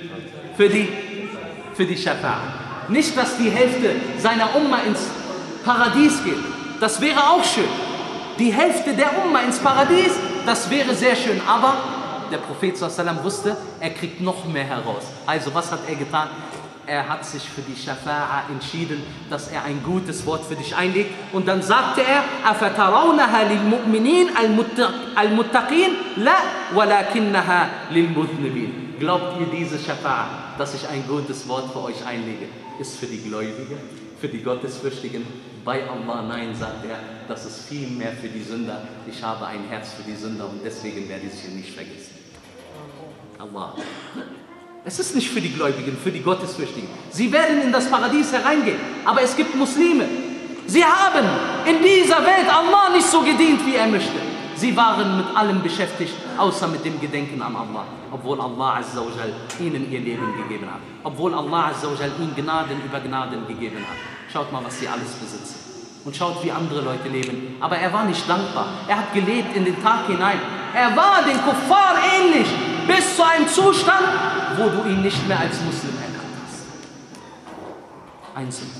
die Schafa'a. Nicht, dass die Hälfte seiner Umma ins Paradies geht. Das wäre auch schön. Die Hälfte der Umma ins Paradies, das wäre sehr schön. Aber der Prophet sallallahu wusste, er kriegt noch mehr heraus. Also was hat er getan? Er hat sich für die Schafa'a entschieden, dass er ein gutes Wort für dich einlegt. Und dann sagte er, أَفَتَرَوْنَهَا لِلْمُؤْمِنِينَ الْمُتَّقِينَ لَا وَلَكِنَّهَا لِلْمُذْنِبِينَ. Glaubt ihr diese Schafa'a, dass ich ein gutes Wort für euch einlege, ist für die Gläubigen, für die Gottesfürchtigen? Bei Allah, nein, sagt er, das ist viel mehr für die Sünder. Ich habe ein Herz für die Sünder und deswegen werde ich sie nicht vergessen. Allah. Es ist nicht für die Gläubigen, für die Gottesfürchtigen. Sie werden in das Paradies hereingehen, aber es gibt Muslime. Sie haben in dieser Welt Allah nicht so gedient, wie er möchte. Sie waren mit allem beschäftigt, außer mit dem Gedenken an Allah. Obwohl Allah Azza wa Jal ihnen ihr Leben gegeben hat. Obwohl Allah Azza wa Jal ihnen Gnaden über Gnaden gegeben hat. Schaut mal, was sie alles besitzen. Und schaut, wie andere Leute leben. Aber er war nicht dankbar. Er hat gelebt in den Tag hinein. Er war den Kuffar ähnlich, bis zu einem Zustand, wo du ihn nicht mehr als Muslim erkannt hast. Ein Sünder.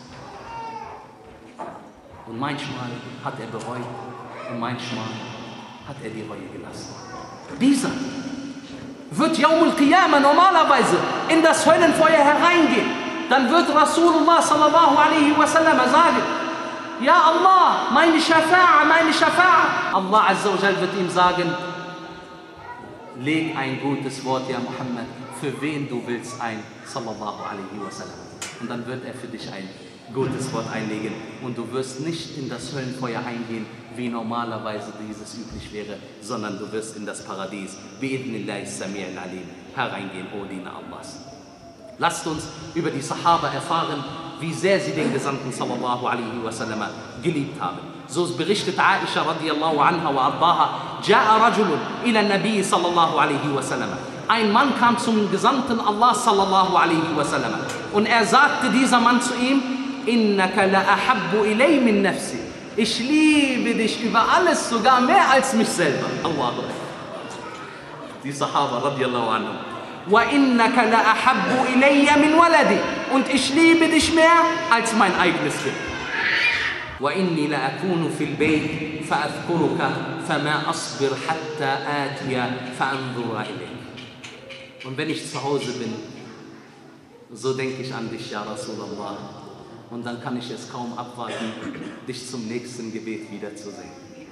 Und manchmal hat er bereut und manchmal hat er die Reue gelassen. Dieser wird Yawm al-Qiyamah normalerweise in das Höllenfeuer hereingehen. Dann wird Rasulullah sallallahu alaihi wasallam sagen, ja Allah, meine Schafa'a. Allah Azza wa Jal wird ihm sagen, leg ein gutes Wort, ja Muhammad, für wen du willst ein, sallallahu alaihi wasallam. Und dann wird er für dich ein gutes Wort einlegen und du wirst nicht in das Höllenfeuer eingehen, wie normalerweise dieses üblich wäre, sondern du wirst in das Paradies, bi'idhnillahi sami'il alim, hereingehen, O Diener Allahs. Lasst uns über die Sahaba erfahren, wie sehr sie den Gesandten sallallahu alaihi wasallam geliebt haben. So berichtet Aisha radiallahu anha wa ardaha, Ja'a rajulun ila nabi sallallahu alaihi wasallam. Ein Mann kam zum Gesandten Allah sallallahu alaihi wasallam und er sagte dieser Mann zu ihm, Innaka la ahabbu ilay min nafsi. Ich liebe dich über alles, sogar mehr als mich selber. Allahu Akbar. Die Sahaba radiallahu anhum. Wa innaka la ahabbu ilayya min waladi. Und ich liebe dich mehr als mein eigenes Kind. Wa inni la akunu fil bayt fa adhkuruka fama asbir hatta atiya fa anzura ilayk. Und wenn ich zu Hause bin, so denke ich an dich, ja Rasulallah. Und dann kann ich es kaum abwarten, dich zum nächsten Gebet wiederzusehen.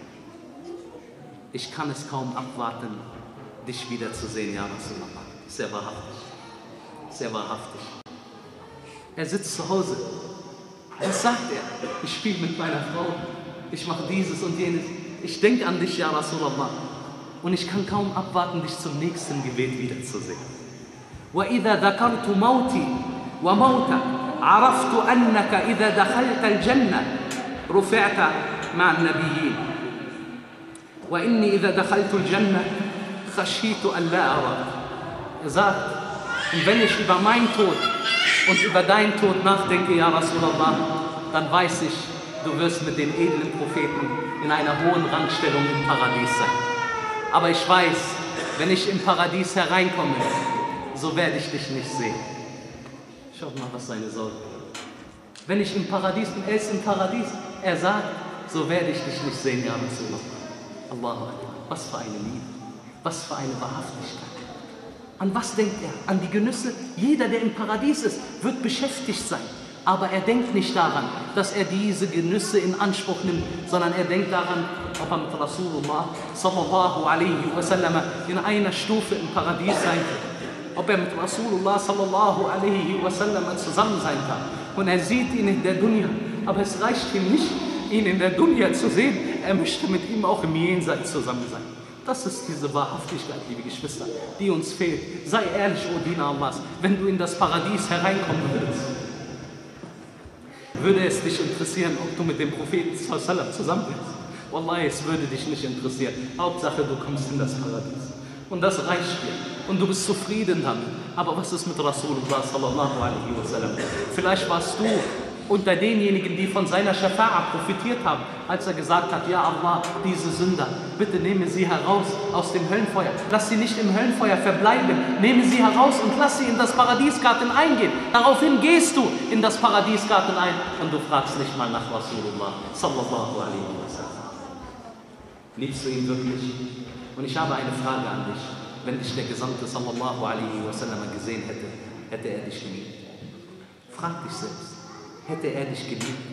Ich kann es kaum abwarten, dich wiederzusehen, ja Rasulallah. Sehr wahrhaftig. Sehr wahrhaftig. Er sitzt zu Hause. Was sagt er? Ich spiele mit meiner Frau. Ich mache dieses und jenes. Ich denke an dich, ja Rasulallah. Und ich kann kaum abwarten, dich zum nächsten Gebet wiederzusehen. وَإِذَا ذَكَرْتُ مَوْتِي وَمَوْتَكَ عرفت أنك إذا دخلت الجنة رفعت مع النبيين وإني إذا دخلت الجنة خشيت أن لا أراك. Er sagt, und wenn ich über meinen Tod und über deinen Tod nachdenke, ja Rasulallah, dann weiß ich, du wirst mit den edlen Propheten in einer hohen Rangstellung im Paradies sein. Aber ich weiß, wenn ich im Paradies hereinkomme, so werde ich dich nicht sehen. Schaut mal, was seine Sorge ist. Wenn ich im Paradies bin, er ist im Paradies, er sagt, so werde ich dich nicht sehen, ja Rasulallah. Allahu Akbar. Was für eine Liebe, was für eine Wahrhaftigkeit. An was denkt er? An die Genüsse? Jeder, der im Paradies ist, wird beschäftigt sein. Aber er denkt nicht daran, dass er diese Genüsse in Anspruch nimmt, sondern er denkt daran, ob er mit Rasulullah sallallahu alaihi wasallam in einer Stufe im Paradies sein kann. Ob er mit Rasulullah sallallahu alaihi wasallam zusammen sein kann. Und er sieht ihn in der Dunya. Aber es reicht ihm nicht, ihn in der Dunya zu sehen. Er möchte mit ihm auch im Jenseits zusammen sein. Das ist diese Wahrhaftigkeit, liebe Geschwister, die uns fehlt. Sei ehrlich, O Diener Allahs, wenn du in das Paradies hereinkommen würdest. Würde es dich interessieren, ob du mit dem Propheten sallallahu zusammen bist? Wallahi, es würde dich nicht interessieren. Hauptsache, du kommst in das Paradies. Und das reicht dir. Und du bist zufrieden damit. Aber was ist mit Rasulullah sallallahu alaihi wasallam? Vielleicht warst du unter denjenigen, die von seiner Schafa'a profitiert haben, als er gesagt hat, ja Allah, diese Sünder, bitte nehme sie heraus aus dem Höllenfeuer. Lass sie nicht im Höllenfeuer verbleiben. Nehme sie heraus und lass sie in das Paradiesgarten eingehen. Daraufhin gehst du in das Paradiesgarten ein und du fragst nicht mal nach Rasulullah sallallahu alaihi wasallam. Liebst du ihn wirklich? Und ich habe eine Frage an dich. Wenn dich der Gesandte sallallahu alaihi wasallam gesehen hätte, hätte er dich geliebt? Frag dich selbst. Hätte er dich geliebt?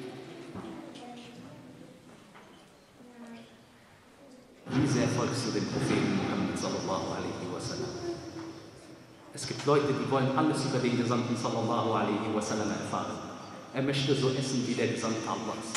Wie sehr folgst du dem Propheten Muhammad sallallahu alaihi wasallam? Es gibt Leute, die wollen alles über den Gesandten sallallahu alaihi wasallam erfahren. Er möchte so essen wie der Gesandte Allahs.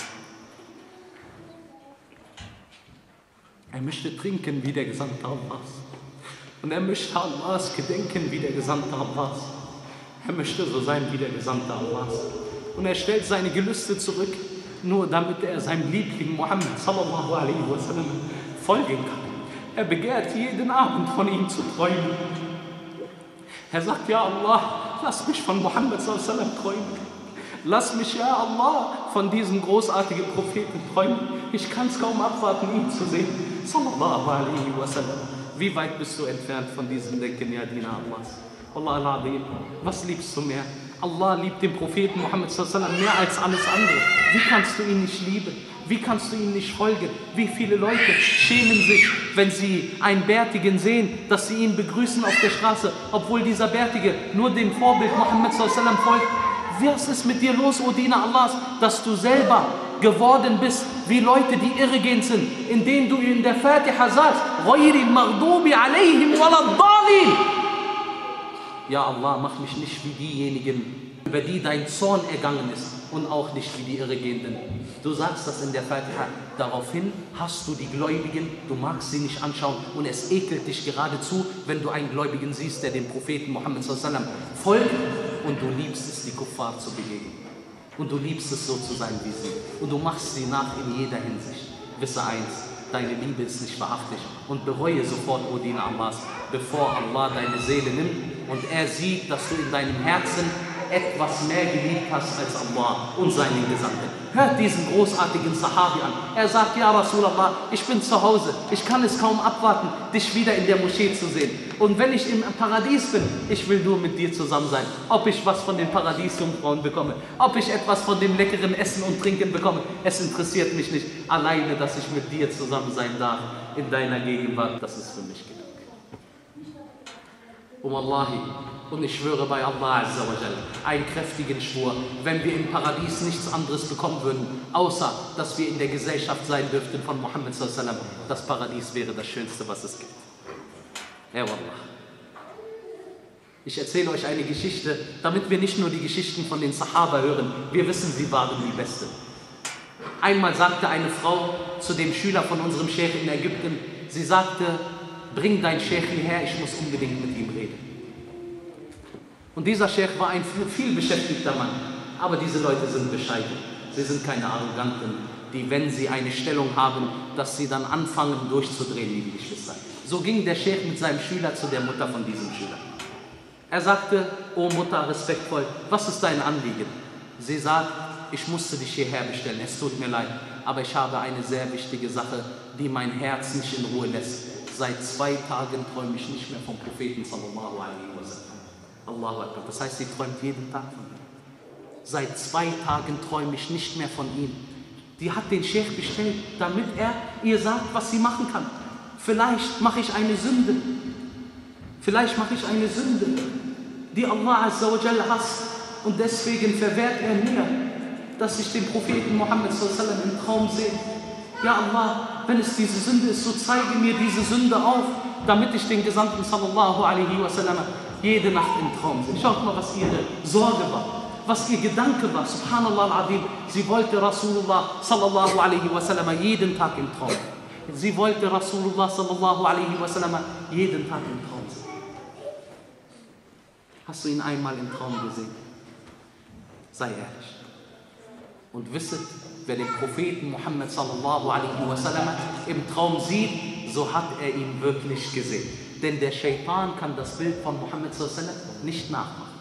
Er möchte trinken wie der Gesandte Allahs. Und er möchte Allahs gedenken wie der Gesandte Allahs. Er möchte so sein wie der Gesandte Allahs. Und er stellt seine Gelüste zurück, nur damit er seinem Liebling Muhammad sallallahu alaihi wasallam folgen kann. Er begehrt jeden Abend von ihm zu träumen. Er sagt, ja Allah, lass mich von Muhammad sallallahu alaihi wasallam träumen. Lass mich, ja Allah, von diesem großartigen Propheten träumen. Ich kann es kaum abwarten, ihn zu sehen. Sallallahu alaihi wasallam. Wie weit bist du entfernt von diesem Denken, ja Diener Allahs? Allah al-Azim, was liebst du mehr? Allah liebt den Propheten Muhammad sallallahu mehr als alles andere. Wie kannst du ihn nicht lieben? Wie kannst du ihm nicht folgen? Wie viele Leute schämen sich, wenn sie einen Bärtigen sehen, dass sie ihn begrüßen auf der Straße, obwohl dieser Bärtige nur dem Vorbild Muhammad sallallahu folgt? Was ist mit dir los, O Diener Allahs, dass du selber geworden bist wie Leute, die irregehend sind, indem du in der Fatiha sagst, ghayril maghdubi alayhim waladdallin. Ja Allah, mach mich nicht wie diejenigen, über die dein Zorn ergangen ist und auch nicht wie die Irregehenden. Du sagst das in der Fatiha. Daraufhin hast du die Gläubigen, du magst sie nicht anschauen und es ekelt dich geradezu, wenn du einen Gläubigen siehst, der dem Propheten Muhammad sallallahu alaihi wasallam folgt, und du liebst es, die Kuffar zu begegnen. Und du liebst es, so zu sein wie sie. Und du machst sie nach in jeder Hinsicht. Wisse eins, deine Liebe ist nicht wahrhaftig. Und bereue sofort, O Diener Allahs, bevor Allah deine Seele nimmt und er sieht, dass du in deinem Herzen etwas mehr geliebt hast als Allah und seinen Gesandten. Hört diesen großartigen Sahabi an. Er sagt, ja Rasulallah, ich bin zu Hause. Ich kann es kaum abwarten, dich wieder in der Moschee zu sehen. Und wenn ich im Paradies bin, ich will nur mit dir zusammen sein. Ob ich was von den Paradiesjungfrauen bekomme, ob ich etwas von dem leckeren Essen und Trinken bekomme, es interessiert mich nicht. Alleine, dass ich mit dir zusammen sein darf in deiner Gegenwart, das ist für mich genug. Wallahi, und ich schwöre bei Allah Azza wa Jal, einen kräftigen Schwur, wenn wir im Paradies nichts anderes bekommen würden, außer dass wir in der Gesellschaft sein dürften von Muhammad sallallahu alaihi wasallam, das Paradies wäre das Schönste, was es gibt. Ja, Wallah. Ich erzähle euch eine Geschichte, damit wir nicht nur die Geschichten von den Sahaba hören, wir wissen, sie waren die Beste. Einmal sagte eine Frau zu dem Schüler von unserem Sheikh in Ägypten, sie sagte, bring dein Sheikh hierher, ich muss unbedingt mit ihm reden. Und dieser Sheikh war ein viel beschäftigter Mann, aber diese Leute sind bescheiden. Sie sind keine Arroganten, die, wenn sie eine Stellung haben, dass sie dann anfangen durchzudrehen, liebe Geschwister. So ging der Sheikh mit seinem Schüler zu der Mutter von diesem Schüler. Er sagte, oh Mutter, respektvoll, was ist dein Anliegen? Sie sagt, ich musste dich hierher bestellen, es tut mir leid, aber ich habe eine sehr wichtige Sache, die mein Herz nicht in Ruhe lässt. Seit 2 Tagen träume ich nicht mehr vom Propheten sallallahu alaihi wasallam. Allahu Akbar. Das heißt, sie träumt jeden Tag von ihm. Seit 2 Tagen träume ich nicht mehr von ihm. Die hat den Sheikh bestellt, damit er ihr sagt, was sie machen kann. Vielleicht mache ich eine Sünde. Vielleicht mache ich eine Sünde, die Allah Azza wa Jalla hasst. Und deswegen verwehrt er mir, dass ich den Propheten Muhammad sallallahu alaihi wasallam im Traum sehe. Ja Allah, wenn es diese Sünde ist, so zeige mir diese Sünde auf, damit ich den Gesandten sallallahu alaihi wasallam jede Nacht im Traum sehe. Schaut mal, was ihre Sorge war, was ihr Gedanke war. Subhanallah al-Azim. Sie wollte Rasulullah sallallahu alaihi wasallam jeden Tag im Traum. Sie wollte Rasulullah sallallahu alaihi wasallam jeden Tag im Traum sehen. Hast du ihn einmal im Traum gesehen? Sei ehrlich. Und wisset, wer den Propheten Muhammad sallallahu alaihi wasallam im Traum sieht, so hat er ihn wirklich gesehen. Denn der Shaitan kann das Bild von Muhammad sallallahu alaihi wasallam nicht nachmachen.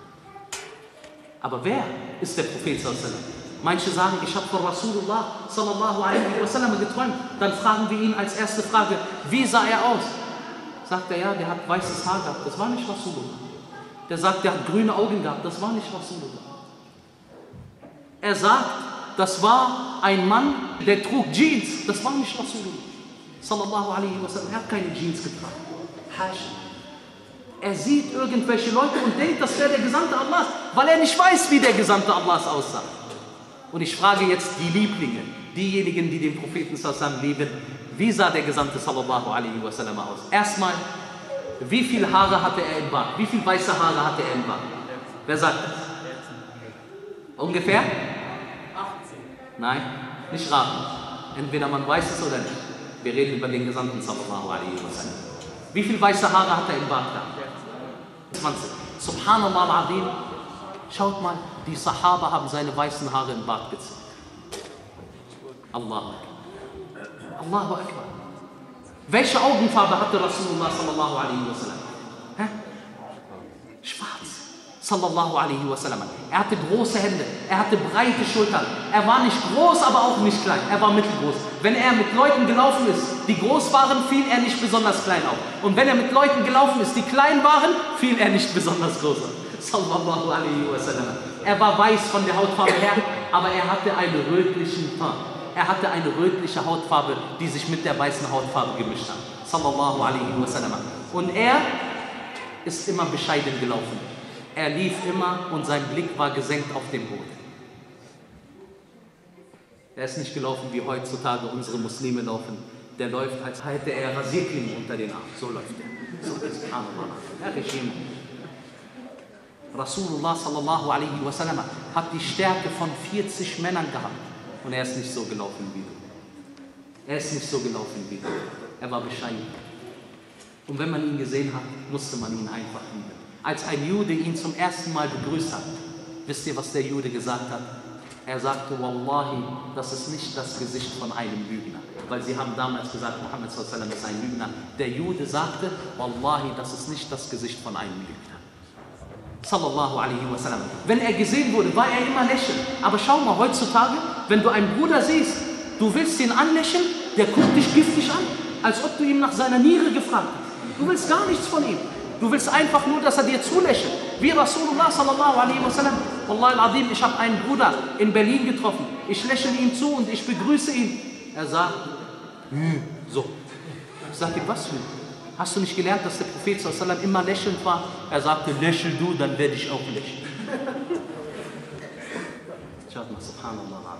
Aber wer ist der Prophet sallallahu alaihi wasallam? Manche sagen, ich habe von Rasulullah sallallahu alaihi wasallam geträumt. Dann fragen wir ihn als erste Frage, wie sah er aus? Sagt er, ja, der hat weißes Haar gehabt, das war nicht Rasulullah. Der sagt, der hat grüne Augen gehabt, das war nicht Rasulullah. Er sagt, das war ein Mann, der trug Jeans, das war nicht Rasulullah sallallahu alaihi wasallam. Er hat keine Jeans getragen. Er sieht irgendwelche Leute und denkt, das wäre der Gesandte Allahs, weil er nicht weiß, wie der Gesandte Allahs aussah. Und ich frage jetzt die Lieblinge, diejenigen, die den Propheten sallallahu alaihi wasallam lieben, wie sah der Gesandte sallallahu alaihi wasallam aus? Erstmal, wie viele Haare hatte er im Bart? Wie viele weiße Haare hatte er im Bart? Wer sagt das? Ungefähr? 18. Nein, nicht raten. Entweder man weiß es oder nicht. Wir reden über den Gesandten sallallahu alaihi wasallam. Wie viele weiße Haare hat er im Bart gehabt? 20. Subhanallah al-Azim. Schaut mal, die Sahaba haben seine weißen Haare im Bart gezogen. Allahu Akbar. Allahu Akbar. Welche Augenfarbe hatte Rasulullah sallallahu alaihi wasallam? Schwarz. Sallallahu alaihi wasallam. Er hatte große Hände, er hatte breite Schultern. Er war nicht groß, aber auch nicht klein. Er war mittelgroß. Wenn er mit Leuten gelaufen ist, die groß waren, fiel er nicht besonders klein auf. Und wenn er mit Leuten gelaufen ist, die klein waren, fiel er nicht besonders groß auf. Sallallahu alaihi wasallam. Er war weiß von der Hautfarbe her, aber er hatte einen rötlichen Ton. Er hatte eine rötliche Hautfarbe, die sich mit der weißen Hautfarbe gemischt hat. Sallallahu alaihi wasallam. Und er ist immer bescheiden gelaufen. Er lief immer und sein Blick war gesenkt auf den Boden. Er ist nicht gelaufen, wie heutzutage unsere Muslime laufen. der läuft, als hätte er Rasierklingen unter den Armen. So läuft er. So ist Regime. Rasulullah sallallahu alaihi wasallam hat die Stärke von 40 Männern gehabt. Und er ist nicht so gelaufen wie du. Er ist nicht so gelaufen wie du. Er war bescheiden. Und wenn man ihn gesehen hat, musste man ihn einfach lieben. Als ein Jude ihn zum ersten Mal begrüßt hat, wisst ihr, was der Jude gesagt hat? Er sagte, Wallahi, das ist nicht das Gesicht von einem Lügner. Weil sie haben damals gesagt, Muhammad sallallahu alaihi wasallam ist ein Lügner. Der Jude sagte, Wallahi, das ist nicht das Gesicht von einem Lügner. Sallallahu alaihi wasallam. Wenn er gesehen wurde, war er immer lächelnd. Aber schau mal, heutzutage, wenn du einen Bruder siehst, du willst ihn anlächeln, der guckt dich giftig an, als ob du ihm nach seiner Niere gefragt hast. Du willst gar nichts von ihm. Du willst einfach nur, dass er dir zulächelt. Wie Rasulullah sallallahu alaihi wasallam. Wallahi al-Azim, ich habe einen Bruder in Berlin getroffen. Ich lächle ihm zu und ich begrüße ihn. Er sagt, so. Ich sagte, was für? Hast du nicht gelernt, dass der Prophet sallallahu alaihi wasallam immer lächelnd war? Er sagte, lächel du, dann werde ich auch lächeln. Schaut mal, subhanallah.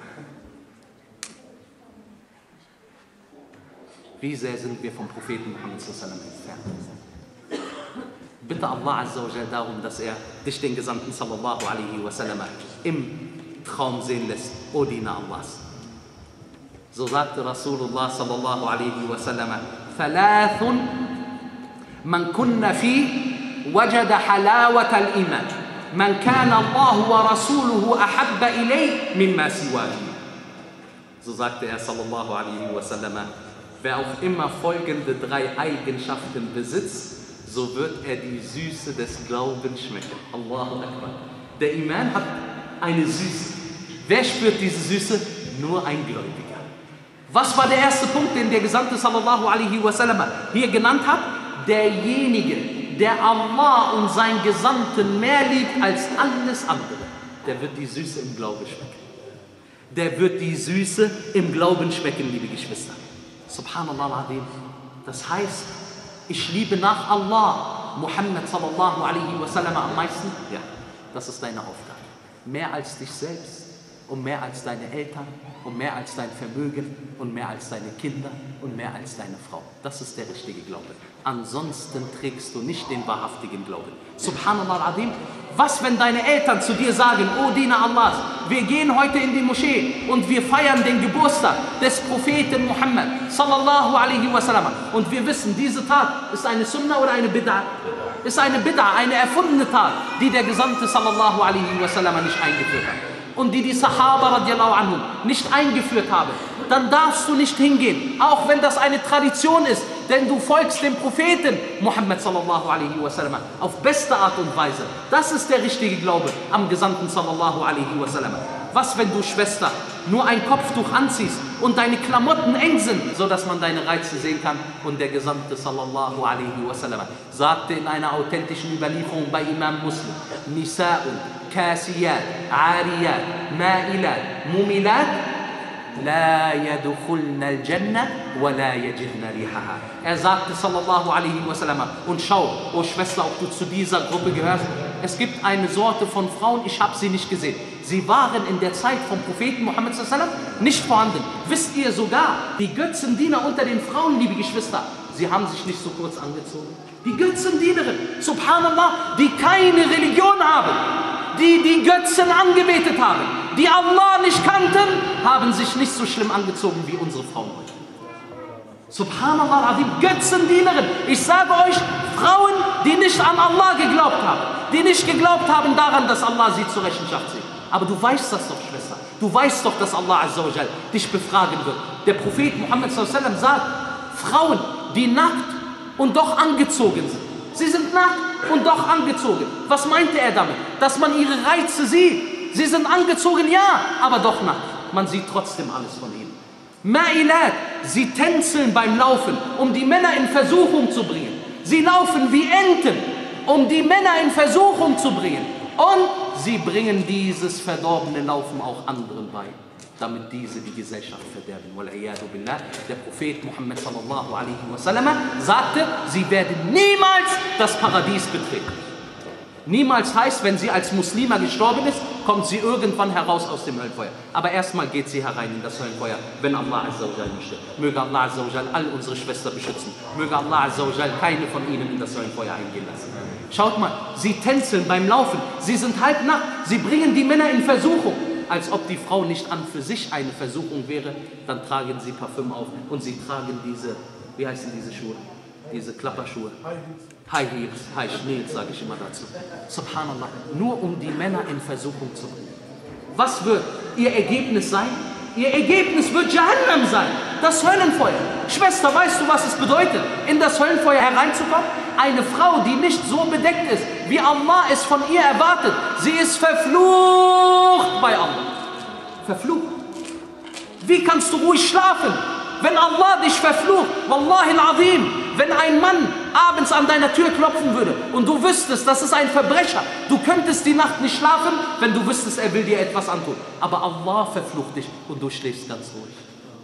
Wie sehr sind wir vom Propheten Muhammad sallallahu alaihi wasallam entfernt? Bitte Allah Azza wa Jalla darum, dass er dich, den Gesandten sallallahu alaihi wasallam, im Traum sehen lässt, O Diener Allahs. So sagte Rasulullah sallallahu alaihi wasallam, ثلاث من كن فيه وجد حلاوة الإيمان من كان الله ورسوله أحب إليه مما سواه. So sagte er sallallahu alaihi wasallam, wer auch immer folgende 3 Eigenschaften besitzt, so wird er die Süße des Glaubens schmecken. Allahu Akbar. Der Iman hat eine Süße. Wer spürt diese Süße? Nur ein Gläubiger. Was war der erste Punkt, den der Gesandte sallallahu alaihi wasallam hier genannt hat? Derjenige, der Allah und seinen Gesandten mehr liebt als alles andere, der wird die Süße im Glauben schmecken. Der wird die Süße im Glauben schmecken, liebe Geschwister. Subhanallah al-Azim. Das heißt, ich liebe nach Allah Muhammad sallallahu alaihi wasallam am meisten. Ja, das ist deine Aufgabe. Mehr als dich selbst und mehr als deine Eltern und mehr als dein Vermögen und mehr als deine Kinder und mehr als deine Frau. Das ist der richtige Glaube. Ansonsten trägst du nicht den wahrhaftigen Glauben. Subhanallah al-Azim. Was, wenn deine Eltern zu dir sagen, O Diener Allahs, wir gehen heute in die Moschee und wir feiern den Geburtstag des Propheten Muhammad sallallahu alaihi wasallam und wir wissen, diese Tat ist eine Sunna oder eine Bid'a? Ist eine Bid'a, eine erfundene Tat, die der Gesandte sallallahu alaihi wasallam nicht eingeführt hat und die Sahaba radiallahu anhum nicht eingeführt haben, dann darfst du nicht hingehen, auch wenn das eine Tradition ist, denn du folgst dem Propheten Muhammad sallallahu alaihi wasallam auf beste Art und Weise. Das ist der richtige Glaube am Gesandten sallallahu alaihi wasallam. Was, wenn du, Schwester, nur ein Kopftuch anziehst und deine Klamotten eng sind, sodass man deine Reize sehen kann? Und der Gesandte sallallahu alaihi wasallam sagte in einer authentischen Überlieferung bei Imam Muslim, Nisa'un, Kasiyat, Ariyat, Ma'ilat, Mumilat, La yadkhulna al-Jannah wa la yajidna rihaha. Er sagte sallallahu alaihi wasallam, und schau, o Schwester, ob du zu dieser Gruppe gehörst, es gibt eine Sorte von Frauen, ich habe sie nicht gesehen. Sie waren in der Zeit vom Propheten Muhammad sallallahu alaihi wasallam nicht vorhanden. Wisst ihr sogar, die Götzendiener unter den Frauen, liebe Geschwister, sie haben sich nicht so kurz angezogen. Die Götzendienerin, subhanallah, die keine Religion haben, die Götzen angebetet haben, die Allah nicht kannten, haben sich nicht so schlimm angezogen wie unsere Frauen heute. Subhanallah, die Götzendienerin. Ich sage euch, Frauen, die nicht an Allah geglaubt haben, die nicht geglaubt haben daran, dass Allah sie zur Rechenschaft zieht. Aber du weißt das doch, Schwester. Du weißt doch, dass Allah Azza wa Jal dich befragen wird. Der Prophet Muhammad sallallahu alaihi wasallam sagt, Frauen, die nackt und doch angezogen sind. Sie sind nackt und doch angezogen. Was meinte er damit? Dass man ihre Reize sieht. Sie sind angezogen, ja, aber doch nackt. Man sieht trotzdem alles von ihnen. Ma'ilat, sie tänzeln beim Laufen, um die Männer in Versuchung zu bringen. Sie laufen wie Enten, um die Männer in Versuchung zu bringen. Und sie bringen dieses verdorbene Laufen auch anderen bei, damit diese die Gesellschaft verderben. Wal-iyadu billah. Der Prophet Muhammad sallallahu alaihi wasallam sagte, sie werden niemals das Paradies betreten. Niemals heißt, wenn sie als Muslima gestorben ist, kommt sie irgendwann heraus aus dem Höllenfeuer. Aber erstmal geht sie herein in das Höllenfeuer, wenn Allah Azza wa Jal möchte. Möge Allah Azza wa Jal all unsere Schwestern beschützen. Möge Allah Azza wa Jal keine von ihnen in das Höllenfeuer eingehen lassen. Schaut mal, sie tänzeln beim Laufen, sie sind halbnackt, sie bringen die Männer in Versuchung. Als ob die Frau nicht an für sich eine Versuchung wäre, dann tragen sie Parfüm auf und sie tragen diese, wie heißen diese Schuhe? Diese Klapperschuhe. High Heels, High Heels, sage ich immer dazu. Subhanallah. Nur um die Männer in Versuchung zu bringen. Was wird ihr Ergebnis sein? Ihr Ergebnis wird Jahannam sein. Das Höllenfeuer. Schwester, weißt du, was es bedeutet, in das Höllenfeuer hereinzukommen? Eine Frau, die nicht so bedeckt ist, wie Allah es von ihr erwartet. Sie ist verflucht bei Allah. Verflucht. Wie kannst du ruhig schlafen, wenn Allah dich verflucht? Wallahi al-Azim, wenn ein Mann abends an deiner Tür klopfen würde und du wüsstest, das ist ein Verbrecher, du könntest die Nacht nicht schlafen, wenn du wüsstest, er will dir etwas antun. Aber Allah verflucht dich und du schläfst ganz ruhig.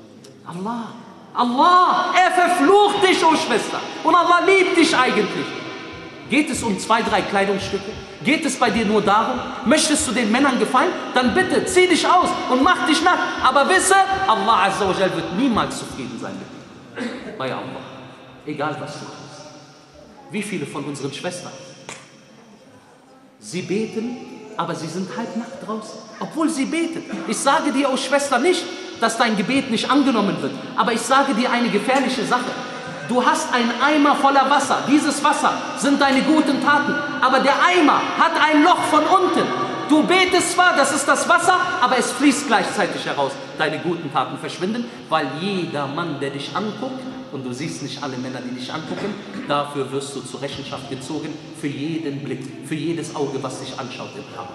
Allah, er verflucht dich, oh Schwester. Und Allah liebt dich eigentlich. Geht es um 2, 3 Kleidungsstücke? Geht es bei dir nur darum? Möchtest du den Männern gefallen? Dann bitte, zieh dich aus und mach dich nackt. Aber wisse, Allah Azza wa Jal wird niemals zufrieden sein mit dir. Bei Allah. Egal was du tust. Wie viele von unseren Schwestern? Sie beten, aber sie sind halbnackt draußen. Obwohl sie beten. Ich sage dir, oh Schwester, nicht, dass dein Gebet nicht angenommen wird. Aber ich sage dir eine gefährliche Sache. Du hast einen Eimer voller Wasser. Dieses Wasser sind deine guten Taten. Aber der Eimer hat ein Loch von unten. Du betest zwar, das ist das Wasser, aber es fließt gleichzeitig heraus. Deine guten Taten verschwinden, weil jeder Mann, der dich anguckt, und du siehst nicht alle Männer, die dich angucken, dafür wirst du zur Rechenschaft gezogen, für jeden Blick, für jedes Auge, was dich anschaut im Raum.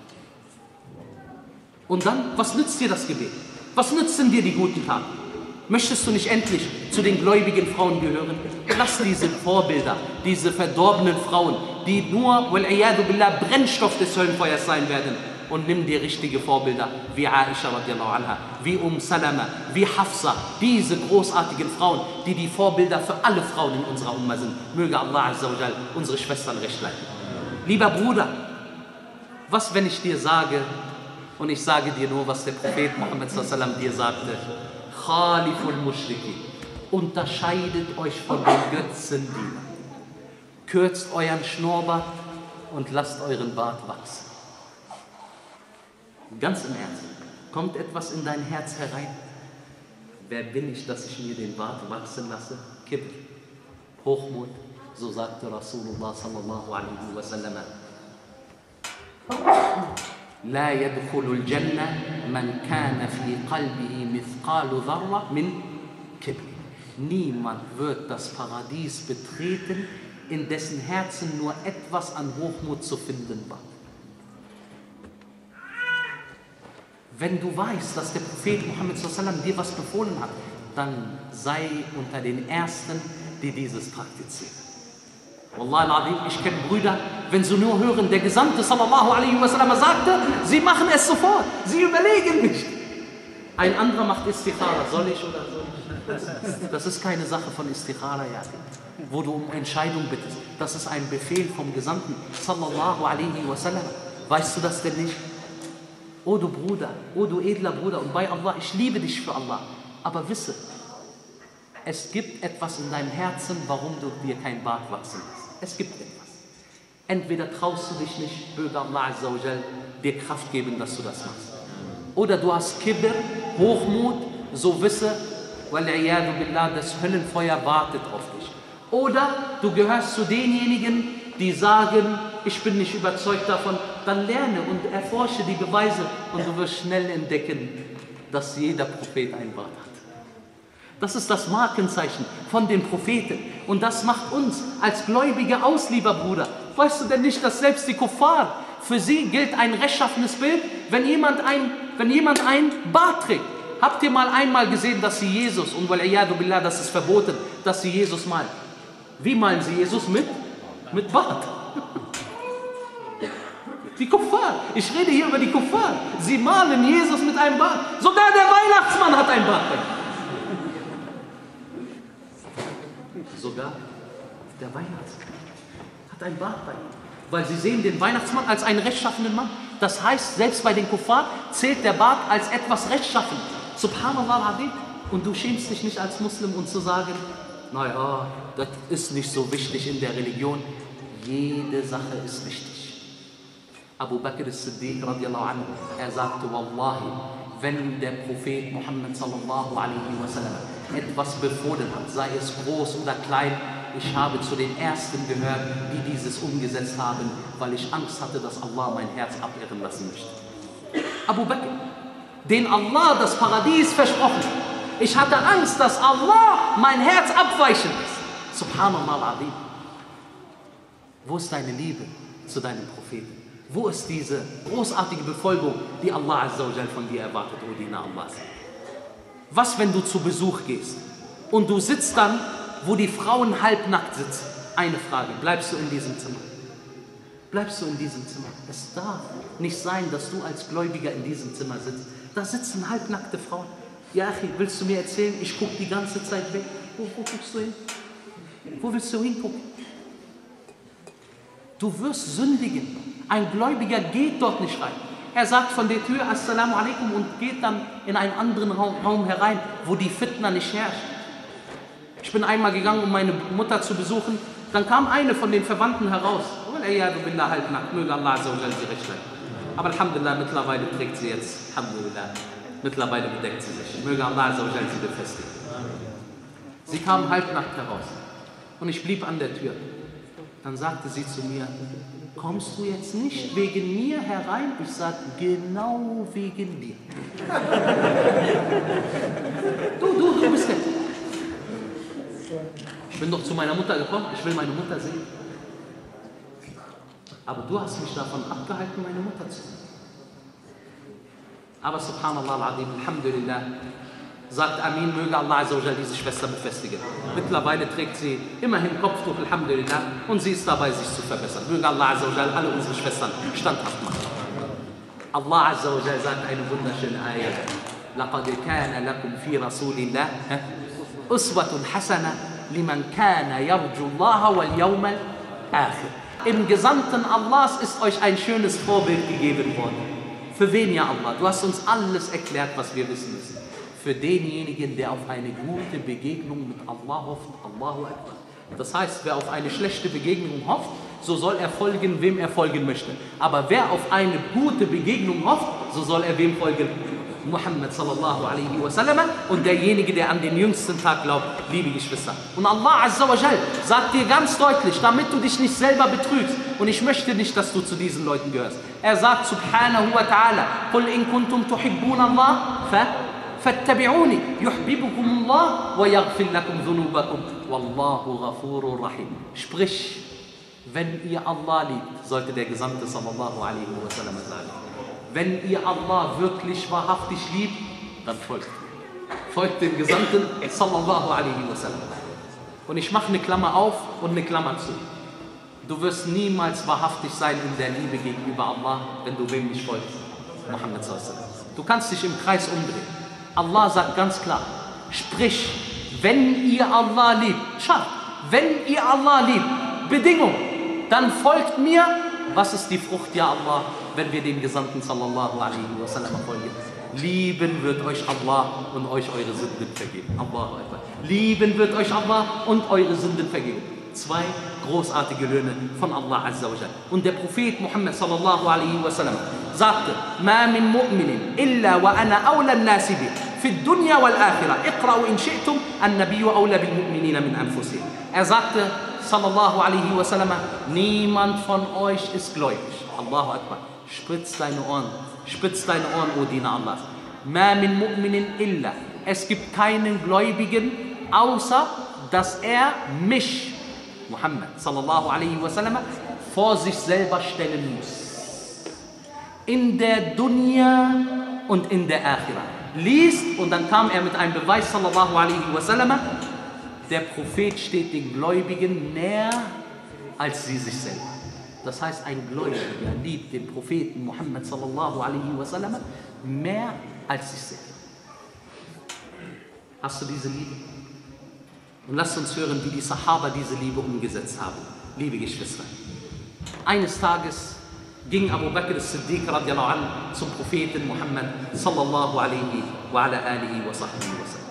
Und dann, was nützt dir das Gebet? Was nützen dir die guten Taten? Möchtest du nicht endlich zu den gläubigen Frauen gehören? Lass diese Vorbilder, diese verdorbenen Frauen, die nur, wal-iyadu billah, Brennstoff des Höllenfeuers sein werden, und nimm dir richtige Vorbilder, wie Aisha radiallahu anha, wie Salama, wie Hafsa, diese großartigen Frauen, die die Vorbilder für alle Frauen in unserer Umma sind. Möge Allah Azza wa Jal unsere Schwestern recht leiten. Lieber Bruder, was, wenn ich dir sage, und ich sage dir nur, was der Prophet Muhammad sallallahu alaihi wasallam dir sagte, Khaliful Mushriki, unterscheidet euch von den Götzendienern, kürzt euren Schnurrbart und lasst euren Bart wachsen. Ganz im Ernst, kommt etwas in dein Herz herein? Wer bin ich, dass ich mir den Bart wachsen lasse? Kibr, Hochmut, so sagte Rasulullah sallallahu alaihi wasallam. لا يدخل الجنة من كان في قلبه مثقال ذرة من كبر. Niemand wird das Paradies betreten, in dessen Herzen nur etwas an Hochmut zu finden war. Wenn du weißt, dass der Prophet Muhammad sallallahu alaihi wasallam dir was befohlen hat, dann sei unter den Ersten, die dieses praktizieren. Wallah al-Azim, ich kenne Brüder, wenn sie nur hören, der Gesandte sallallahu alaihi wasallam sagte, sie machen es sofort, sie überlegen nicht. Ein anderer macht Istikhara, soll ich oder soll ich? Das ist keine Sache von Istikhara, ja, wo du um Entscheidung bittest. Das ist ein Befehl vom Gesandten sallallahu alaihi wasallam. Weißt du das denn nicht? Oh du Bruder, oh du edler Bruder, und bei Allah, ich liebe dich für Allah, aber wisse, es gibt etwas in deinem Herzen, warum du dir kein Bart wachsen lässt. Es gibt etwas. Entweder traust du dich nicht, möge Allah Azza wa Jal dir Kraft geben, dass du das machst. Oder du hast Kibr, Hochmut, so wisse, wal-iyadu billah, das Höllenfeuer wartet auf dich. Oder du gehörst zu denjenigen, die sagen, ich bin nicht überzeugt davon, dann lerne und erforsche die Beweise und du wirst schnell entdecken, dass jeder Prophet ein Bart hat. Das ist das Markenzeichen von den Propheten. Und das macht uns als Gläubige aus, lieber Bruder. Weißt du denn nicht, dass selbst die Kuffar, für sie gilt ein rechtschaffenes Bild, wenn jemand ein Bart trägt? Habt ihr mal einmal gesehen, dass sie Jesus, und wal-iyadu billah, das ist verboten, dass sie Jesus malen? Wie malen sie Jesus mit Bart? Die Kuffar. Ich rede hier über die Kuffar. Sie malen Jesus mit einem Bart. Sogar der Weihnachtsmann hat ein Bart. Sogar der Weihnachtsmann hat ein Bart bei ihm. Weil sie sehen den Weihnachtsmann als einen rechtschaffenen Mann. Das heißt, selbst bei den Kuffar zählt der Bart als etwas rechtschaffen. Subhanallah al-Azim. Und du schämst dich nicht als Muslim und zu sagen, naja, das ist nicht so wichtig in der Religion. Jede Sache ist wichtig. Abu Bakr as-Siddiq radiallahu anhu, er sagte, Wallahi, wenn der Prophet Muhammad sallallahu alaihi wasallam etwas befohlen hat, sei es groß oder klein, ich habe zu den Ersten gehört, die dieses umgesetzt haben, weil ich Angst hatte, dass Allah mein Herz abirren lassen möchte. Abu Bakr, den Allah das Paradies versprochen hat. Ich hatte Angst, dass Allah mein Herz abweichen lässt. Subhanallah al-Azim. Wo ist deine Liebe zu deinem Propheten? Wo ist diese großartige Befolgung, die Allah Azza wa Jal von dir erwartet, O Diener Allahs? Was, wenn du zu Besuch gehst und du sitzt dann, wo die Frauen halbnackt sitzen? Eine Frage, bleibst du in diesem Zimmer? Bleibst du in diesem Zimmer? Es darf nicht sein, dass du als Gläubiger in diesem Zimmer sitzt. Da sitzen halbnackte Frauen. Ja, Achi, willst du mir erzählen, ich gucke die ganze Zeit weg? Wo guckst du hin? Wo willst du hingucken? Du wirst sündigen. Ein Gläubiger geht dort nicht rein. Er sagt von der Tür Assalamu alaikum und geht dann in einen anderen Raum herein, wo die Fitna nicht herrscht. Ich bin einmal gegangen, um meine Mutter zu besuchen. Dann kam eine von den Verwandten heraus. Du bin da halbnackt, möge Allah Azza wa Jal sie recht leiten. Aber Alhamdulillah, mittlerweile trägt sie jetzt, Alhamdulillah, mittlerweile bedeckt sie sich. Möge Allah Azza wa Jal sie befestigen. Sie kam halbnackt heraus und ich blieb an der Tür. Dann sagte sie zu mir, kommst du jetzt nicht wegen mir herein? Ich sagte, genau wegen dir. Du bist der. Ich bin doch zu meiner Mutter gekommen, ich will meine Mutter sehen. Aber du hast mich davon abgehalten, meine Mutter zu sehen. Aber subhanallah al-Azim, alhamdulillah, sagt Amin, möge Allah Azza wa Jal diese Schwester befestigen. Mittlerweile trägt sie immerhin Kopftuch, alhamdulillah, und sie ist dabei, sich zu verbessern. Möge Allah Azza wa Jal alle unsere Schwestern standhaft machen. Allah Azza wa Jal sagt eine wunderschöne Ayah. لَقَدْ كَانَ لَكُمْ فِي رَسُولِ اللَّهِ أُسْوَةٌ حَسَنَةٌ لِمَنْ كَانَ يَرْجُو اللَّهَ وَالْيَوْمَ الْآخِرَ. Im Gesandten Allahs ist euch ein schönes Vorbild gegeben worden. Für wen, ja Allah? Du hast uns alles erklärt, was wir wissen müssen. Für denjenigen, der auf eine gute Begegnung mit Allah hofft. Allahu Akbar. Das heißt, wer auf eine schlechte Begegnung hofft, so soll er folgen, wem er folgen möchte. Aber wer auf eine gute Begegnung hofft, so soll er wem folgen? Muhammad sallallahu alaihi wasallam und derjenige, der an den jüngsten Tag glaubt, liebe Geschwister. Und Allah Azza wa Jal sagt dir ganz deutlich, damit du dich nicht selber betrügst, und ich möchte nicht, dass du zu diesen Leuten gehörst. Er sagt subhanahu wa ta'ala, قُلْ إِن كُنْتُمْ تُحِبُّونَ اللَّهَ فَاتَّبِعُونِ يُحْبِبُكُمُ اللَّهُ وَيَغْفِرْ لَكُمْ ذُنُوبَكُمْ وَاللَّهُ غَفُورٌ رَحِيمٌ. Sprich, wenn ihr Allah liebt, sollte der Gesandte sallallahu alaihi wasallam sagen. Wenn ihr Allah wirklich wahrhaftig liebt, dann folgt mir. Folgt dem Gesandten sallallahu alaihi wasallam. Und ich mache eine Klammer auf und eine Klammer zu. Du wirst niemals wahrhaftig sein in der Liebe gegenüber Allah, wenn du wem nicht folgst. Muhammad sallallahu alaihi wasallam. Du kannst dich im Kreis umdrehen. Allah sagt ganz klar, sprich, wenn ihr Allah liebt, schau, wenn ihr Allah liebt, Bedingung, dann folgt mir. Was ist die Frucht, ja Allah, wenn wir dem Gesandten sallallahu alaihi wasallam folgen? Lieben wird euch Allah und euch eure Sünden vergeben. Allahu Akbar. Lieben wird euch Allah und eure Sünden vergeben. Zwei großartige Löhne von Allah Azza wa Jal. Und der Prophet Muhammad sallallahu alaihi wasallam sagte, Ma min mu'minin illa wa ana awla an-nasi bi fi ad-dunya wal akhirah. Iqra'u in shi'tum an-nabiyyu awla bil mu'minina min anfusihim. Er sagte sallallahu alaihi wasallam, niemand von euch ist gläubig. Allahu Akbar. Spitz deine Ohren, O Diener Allahs. Ma min mu'minin illa. Es gibt keinen Gläubigen, außer dass er mich, Muhammad sallallahu alaihi wasallam, vor sich selber stellen muss. In der Dunya und in der Akhirah. Liest, und dann kam er mit einem Beweis sallallahu alaihi wasallam, der Prophet steht den Gläubigen näher als sie sich selber. Das heißt, ein Gläubiger liebt den Propheten Muhammad sallallahu alaihi wasallam mehr als sich selber. Hast du diese Liebe? Und lasst uns hören, wie die Sahaba diese Liebe umgesetzt haben. Liebe Geschwister, Eines Tages ging Abu Bakr as-Siddiq radiallahu anhu zum Propheten Muhammad sallallahu alaihi wa ala alihi wa sahbihi wa sallam.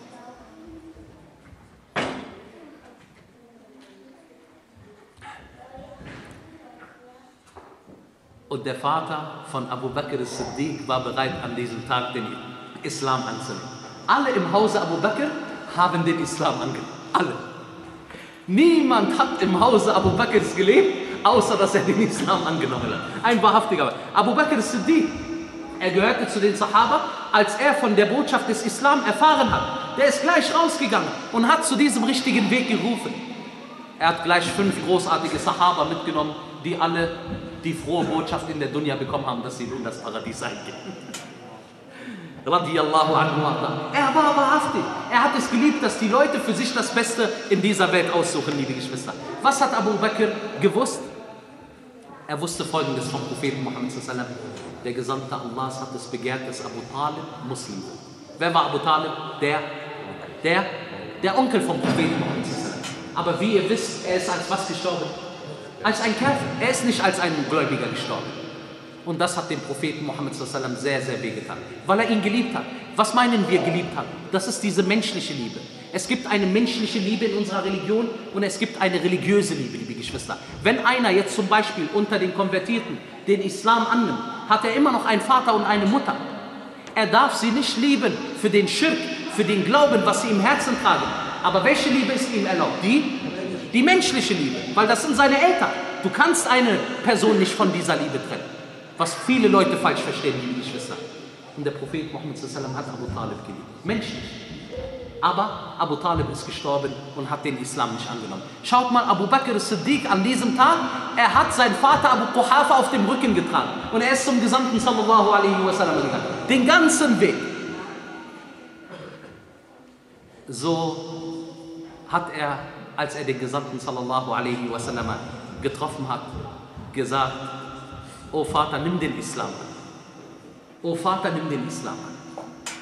Und der Vater von Abu Bakr as-Siddiq war bereit, an diesem Tag den Islam anzunehmen. Alle im Hause Abu Bakr haben den Islam angenommen. Alle. Niemand hat im Hause Abu Bakrs gelebt, außer dass er den Islam angenommen hat. Ein wahrhaftiger. Abu Bakr as-Siddiq, er gehörte zu den Sahaba, als er von der Botschaft des Islam erfahren hat. Der ist gleich rausgegangen und hat zu diesem richtigen Weg gerufen. Er hat gleich 5 großartige Sahaba mitgenommen, die alle die frohe Botschaft in der Dunya bekommen haben, dass sie in das Paradies eingehen. Radiyallahu anhu. Er war wahrhaftig. Er hat es geliebt, dass die Leute für sich das Beste in dieser Welt aussuchen, liebe Geschwister. Was hat Abu Bakr gewusst? Er wusste Folgendes vom Propheten Muhammad sallallahu alaihi wasallam. Der Gesandte Allahs hat es begehrt, dass Abu Talib Muslim wird. Wer war Abu Talib? Der Onkel vom Propheten Muhammad sallallahu alaihi wasallam. Aber wie ihr wisst, er ist als was gestorben? Als ein Kafir. Er ist nicht als ein Gläubiger gestorben. Und das hat dem Propheten Muhammad sallallahu alaihi wasallam sehr, sehr wehgetan, weil er ihn geliebt hat. Was meinen wir geliebt haben? Das ist diese menschliche Liebe. Es gibt eine menschliche Liebe in unserer Religion und es gibt eine religiöse Liebe, liebe Geschwister. Wenn einer jetzt zum Beispiel unter den Konvertierten den Islam annimmt, hat er immer noch einen Vater und eine Mutter. Er darf sie nicht lieben für den Schirk, für den Glauben, was sie im Herzen tragen. Aber welche Liebe ist ihm erlaubt? Die menschliche Liebe, weil das sind seine Eltern. Du kannst eine Person nicht von dieser Liebe trennen. Was viele Leute falsch verstehen, liebe Geschwister. Und der Prophet Muhammad sallallahu alaihi wasallam hat Abu Talib geliebt. Menschlich. Aber Abu Talib ist gestorben und hat den Islam nicht angenommen. Schaut mal, Abu Bakr as-Siddiq an diesem Tag, er hat seinen Vater Abu Quhafa auf dem Rücken getragen. Und er ist zum Gesandten sallallahu alaihi wasallam gegangen. Den ganzen Weg. So hat er, als er den Gesandten sallallahu alaihi wasallam getroffen hat, gesagt: O Vater, nimm den Islam an. O Vater, nimm den Islam an.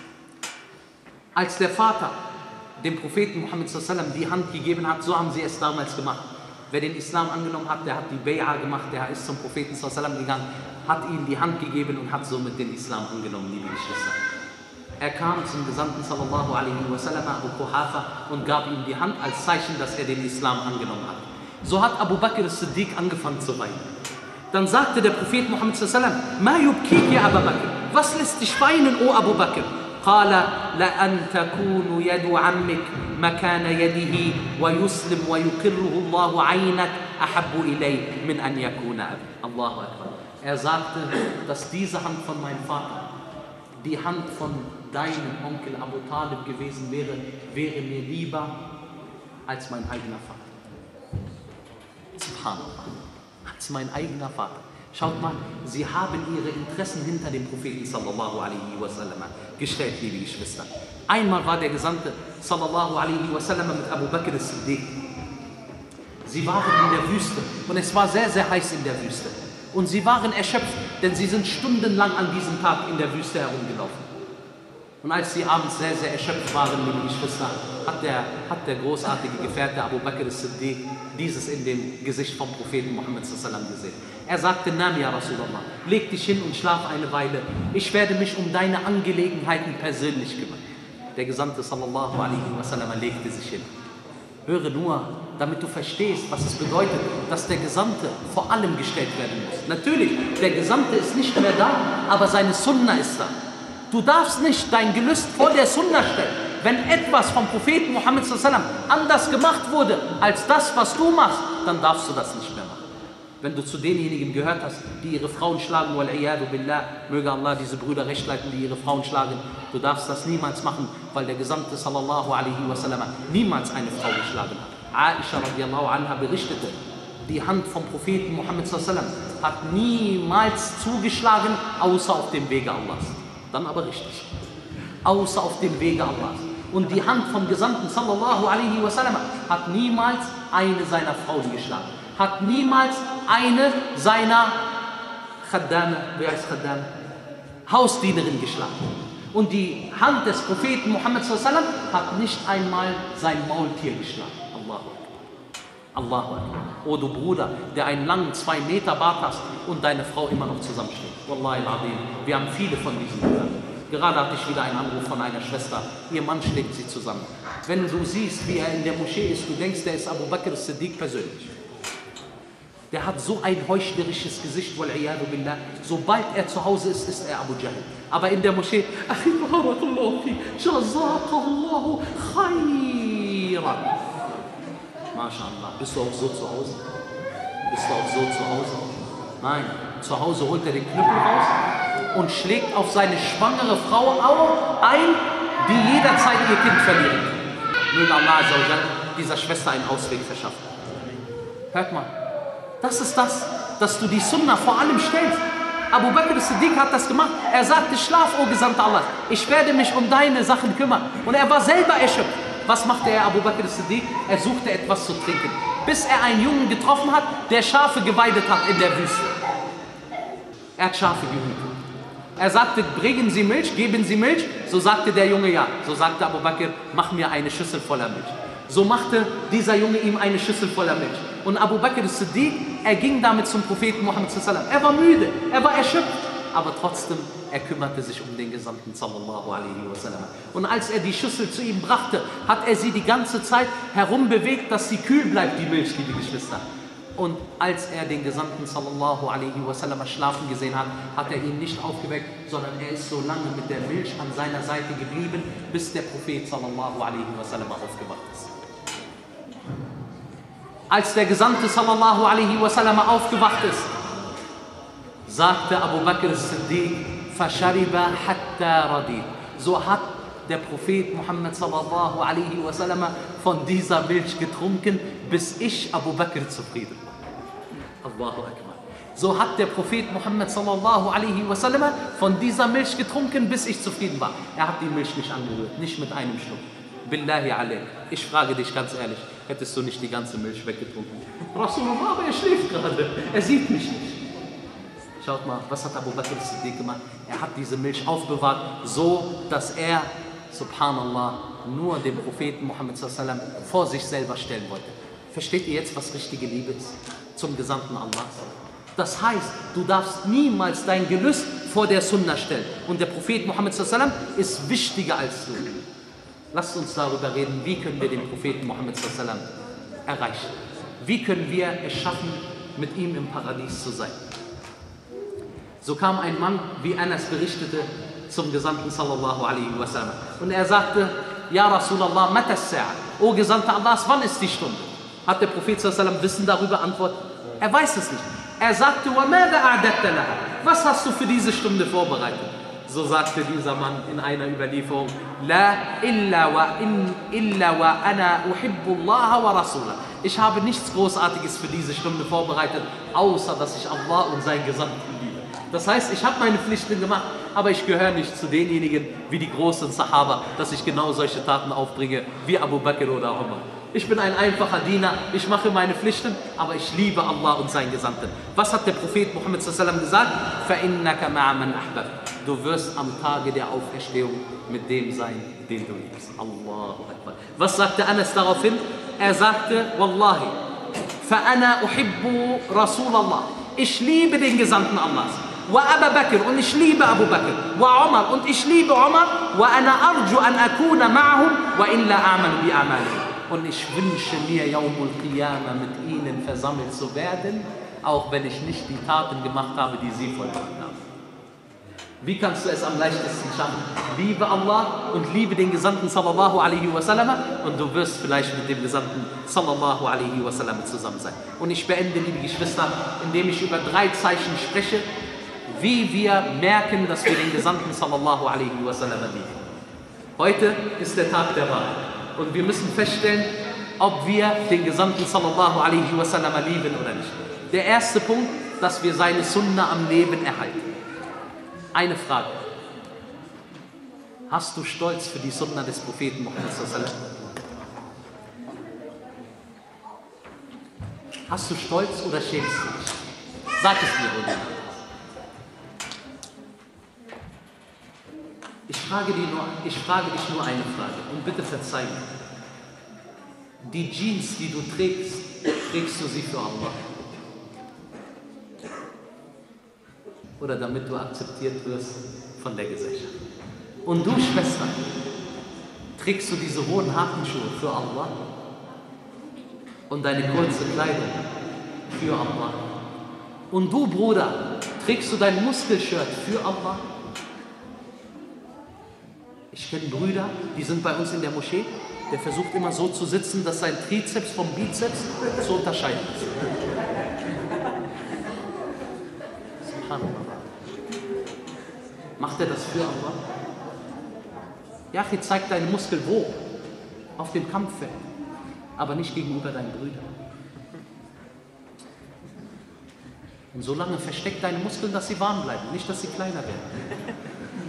Als der Vater dem Propheten Muhammad sallallahu alaihi wasallam die Hand gegeben hat, so haben sie es damals gemacht. Wer den Islam angenommen hat, der hat die Bay'a gemacht, der ist zum Propheten sallallahu alaihi wasallam gegangen, hat ihm die Hand gegeben und hat somit den Islam angenommen, liebe Geschwister. Er kam zum Gesandten sallallahu alaihi wasallam, Abu Quhafa, und gab ihm die Hand als Zeichen, dass er den Islam angenommen hat. So hat Abu Bakr as-Siddiq angefangen zu weinen. Dann sagte der Prophet Muhammad sallallahu alaihi wasallam: Ma yubkik ya Abu Bakr? Was lässt dich weinen, o Abu Bakr? Qala la an takunu yadu ammik makana yadihi wa yuslim wa yuqirruhu Allahu aynak ahabbu ilay min an yakuna abi. Allahu akbar. Er sagte, dass diese Hand von meinem Vater die Hand von deinem Onkel Abu Talib gewesen wäre, wäre mir lieber als mein eigener Vater. Subhanallah. Als mein eigener Vater. Schaut mal, sie haben ihre Interessen hinter dem Propheten sallallahu alaihi wasallam gestellt, liebe Geschwister. Einmal war der Gesandte sallallahu alaihi wasallam mit Abu Bakr as-Siddiq. Sie waren in der Wüste und es war sehr, sehr heiß in der Wüste. Und sie waren erschöpft, denn sie sind stundenlang an diesem Tag in der Wüste herumgelaufen. Und als sie abends sehr, sehr erschöpft waren, liebe Geschwister, hat der großartige Gefährte Abu Bakr as-Siddiq dieses in dem Gesicht vom Propheten Muhammad sallallahu alaihi wasallam gesehen. Er sagte: Nam ya Rasulallah, leg dich hin und schlaf eine Weile. Ich werde mich um deine Angelegenheiten persönlich kümmern. Der Gesandte sallallahu alaihi wasallam legte sich hin. Höre nur, damit du verstehst, was es bedeutet, dass der Gesandte vor allem gestellt werden muss. Natürlich, der Gesandte ist nicht mehr da, aber seine Sunna ist da. Du darfst nicht dein Gelüst vor der Sunna stellen. Wenn etwas vom Propheten Muhammad sallallahu alaihi wasallam anders gemacht wurde als das, was du machst, dann darfst du das nicht mehr machen. Wenn du zu denjenigen gehört hast, die ihre Frauen schlagen, wal-iyadu billah, möge Allah diese Brüder recht leiten, die ihre Frauen schlagen, du darfst das niemals machen, weil der Gesandte sallallahu alaihi wasallam niemals eine Frau geschlagen hat. Aisha radiallahu anha berichtete, die Hand vom Propheten Muhammad sallallahu alaihi wasallam hat niemals zugeschlagen, außer auf dem Wege Allahs. Dann aber richtig. Außer auf dem Wege Allahs. Und die Hand vom Gesandten sallallahu alaihi wasallam hat niemals eine seiner Frauen geschlagen. Hat niemals eine seiner Khaddame, wer heißt Khaddame? Hausdienerin geschlagen. Und die Hand des Propheten Muhammad sallallahu alaihi wasallam hat nicht einmal sein Maultier geschlagen. Allahu Akbar. Allahu Akbar. Oh du Bruder, der einen langen 2 Meter Bart hast und deine Frau immer noch zusammensteht. Wallahi al-Azim. Wir haben viele von diesen Brüdern. Gerade hatte ich wieder einen Anruf von einer Schwester. Ihr Mann schlägt sie zusammen. Wenn du siehst, wie er in der Moschee ist, du denkst, der ist Abu Bakr as-Siddiq persönlich. Der hat so ein heuchlerisches Gesicht, wal-iyadu billah. Sobald er zu Hause ist, ist er Abu Jahl. Aber in der Moschee, Achi barakallahu fi, jazakallahu khairan. MashaAllah. Bist du auch so zu Hause? Bist du auch so zu Hause? Nein. Zu Hause holt er den Knüppel raus und schlägt auf seine schwangere Frau ein, die jederzeit ihr Kind verlieren kann. Möge Allah Azza wa Jal dieser Schwester einen Ausweg verschaffen. Hört mal. Das ist das, dass du die Sunna vor allem stellst. Abu Bakr as-Siddiq hat das gemacht. Er sagte, schlaf, o Gesandter Allah. Ich werde mich um deine Sachen kümmern. Und er war selber erschöpft. Was machte er, Abu Bakr as-Siddiq? Er suchte etwas zu trinken. Bis er einen Jungen getroffen hat, der Schafe geweidet hat in der Wüste. Er hat Schafe gehütet. Er sagte, bringen Sie Milch, geben Sie Milch. So sagte der Junge ja. So sagte Abu Bakr, mach mir eine Schüssel voller Milch. So machte dieser Junge ihm eine Schüssel voller Milch. Und Abu Bakr as-Siddiq, er ging damit zum Propheten Muhammad sallallahu alaihi wasallam. Er war müde, er war erschöpft, aber trotzdem, er kümmerte sich um den Gesandten sallallahu alaihi wasallam. Und als er die Schüssel zu ihm brachte, hat er sie die ganze Zeit herumbewegt, dass sie kühl bleibt, die Milch, liebe Geschwister. Und als er den Gesandten sallallahu alaihi wasallam schlafen gesehen hat, hat er ihn nicht aufgeweckt, sondern er ist so lange mit der Milch an seiner Seite geblieben, bis der Prophet sallallahu alaihi wasallam aufgewacht ist. Als der Gesandte sallallahu alaihi wasallam aufgewacht ist, sagte Abu Bakr as-Siddiq, فَشَرِبَ حَتَّى رَضِيَ. So hat der Prophet Muhammad sallallahu alaihi wasallam von dieser Milch getrunken, bis ich, Abu Bakr, zufrieden war. Allahu Akbar. So hat der Prophet Muhammad sallallahu alaihi wasallam von dieser Milch getrunken, bis ich zufrieden war. Er hat die Milch nicht angerührt, nicht mit einem Schluck. Billahi alaik. Ich frage dich ganz ehrlich, hättest du nicht die ganze Milch weggetrunken? Rasulullah, aber er schläft gerade. Er sieht mich nicht. Schaut mal, was hat Abu Bakr as-Siddiq gemacht? Er hat diese Milch aufbewahrt, so dass er, subhanallah, nur den Propheten Muhammad sallallahu alaihi wasallam vor sich selber stellen wollte. Versteht ihr jetzt, was richtige Liebe ist? Zum Gesandten Allahs. Das heißt, du darfst niemals dein Gelüst vor der Sunna stellen. Und der Prophet Muhammad sallallahu alaihi wasallam ist wichtiger als du. Lasst uns darüber reden, wie können wir den Propheten Muhammad sallallahu alaihi wasallam erreichen. Wie können wir es schaffen, mit ihm im Paradies zu sein. So kam ein Mann, wie Anas berichtete, zum Gesandten sallallahu alaihi wasallam. Und er sagte, Ja Rasulallah, mata as-sa'a. O Gesandter Allahs, wann ist die Stunde? Hat der Prophet sallallahu alaihi wasallam Wissen darüber antwortet? Er weiß es nicht. Er sagte, wa madha a'dadta laha? Was hast du für diese Stunde vorbereitet? So sagte dieser Mann in einer Überlieferung, La illa wa ana uhibbu Allah wa rasulah. Ich habe nichts Großartiges für diese Stunde vorbereitet, außer dass ich Allah und seinen Gesandten liebe. Das heißt, ich habe meine Pflichten gemacht, aber ich gehöre nicht zu denjenigen wie die großen Sahaba, dass ich genau solche Taten aufbringe wie Abu Bakr oder Umar. Ich bin ein einfacher Diener, ich mache meine Pflichten, aber ich liebe Allah und seinen Gesandten. Was hat der Prophet Muhammad sallallahu alaihi wasallam gesagt? فَإِنَّكَ مَعَ مَنْ أَحْبَبْتَ. Du wirst am Tage der Auferstehung mit dem sein, den du liebst. Allahu Akbar. Was sagte Anas daraufhin? Er sagte, Wallahi, فَأَنَا أُحِبُّ رَسُولَ اللَّهِ. Ich liebe den Gesandten Allahs. Wa Abu Bakr, und ich liebe Abu Bakr. Wa Umar, und ich liebe Umar. Wa ana arju an akuna ma'ahum wa illa a'malu bi a'malihim. Und ich wünsche mir, Yaumul Qiyamah, mit ihnen versammelt zu werden, auch wenn ich nicht die Taten gemacht habe, die sie vollbracht haben. Wie kannst du es am leichtesten schaffen? Liebe Allah und liebe den Gesandten sallallahu alaihi wasallam und du wirst vielleicht mit dem Gesandten sallallahu alaihi wasallam zusammen sein. Und ich beende, liebe Geschwister, indem ich über 3 Zeichen spreche, wie wir merken, dass wir den Gesandten sallallahu alaihi wasallam lieben. Heute ist der Tag der Wahl. Und wir müssen feststellen, ob wir den Gesandten sallallahu alaihi wasallam lieben oder nicht. Der erste Punkt, dass wir seine Sunna am Leben erhalten. Eine Frage. Hast du Stolz für die Sunna des Propheten Muhammad sallallahu alaihi wasallam? Hast du Stolz oder schämst du dich? Sag es mir, Bruder. Ich frage dich nur eine Frage und bitte verzeih mir. Die Jeans, die du trägst trägst du sie für Allah? Oder damit du akzeptiert wirst von der Gesellschaft? Und du, Schwester, trägst du diese hohen Hakenschuhe für Allah? Und deine kurze Kleidung für Allah? Und du, Bruder, trägst du dein Muskelshirt für Allah? Ich kenne Brüder, die sind bei uns in der Moschee, der versucht immer so zu sitzen, dass sein Trizeps vom Bizeps zu unterscheiden ist. Subhanallah. Macht er das für Allah? Yachi, zeig deine Muskeln wo? Auf dem Kampffeld, aber nicht gegenüber deinen Brüdern. Und solange versteckt deine Muskeln, dass sie warm bleiben, nicht, dass sie kleiner werden.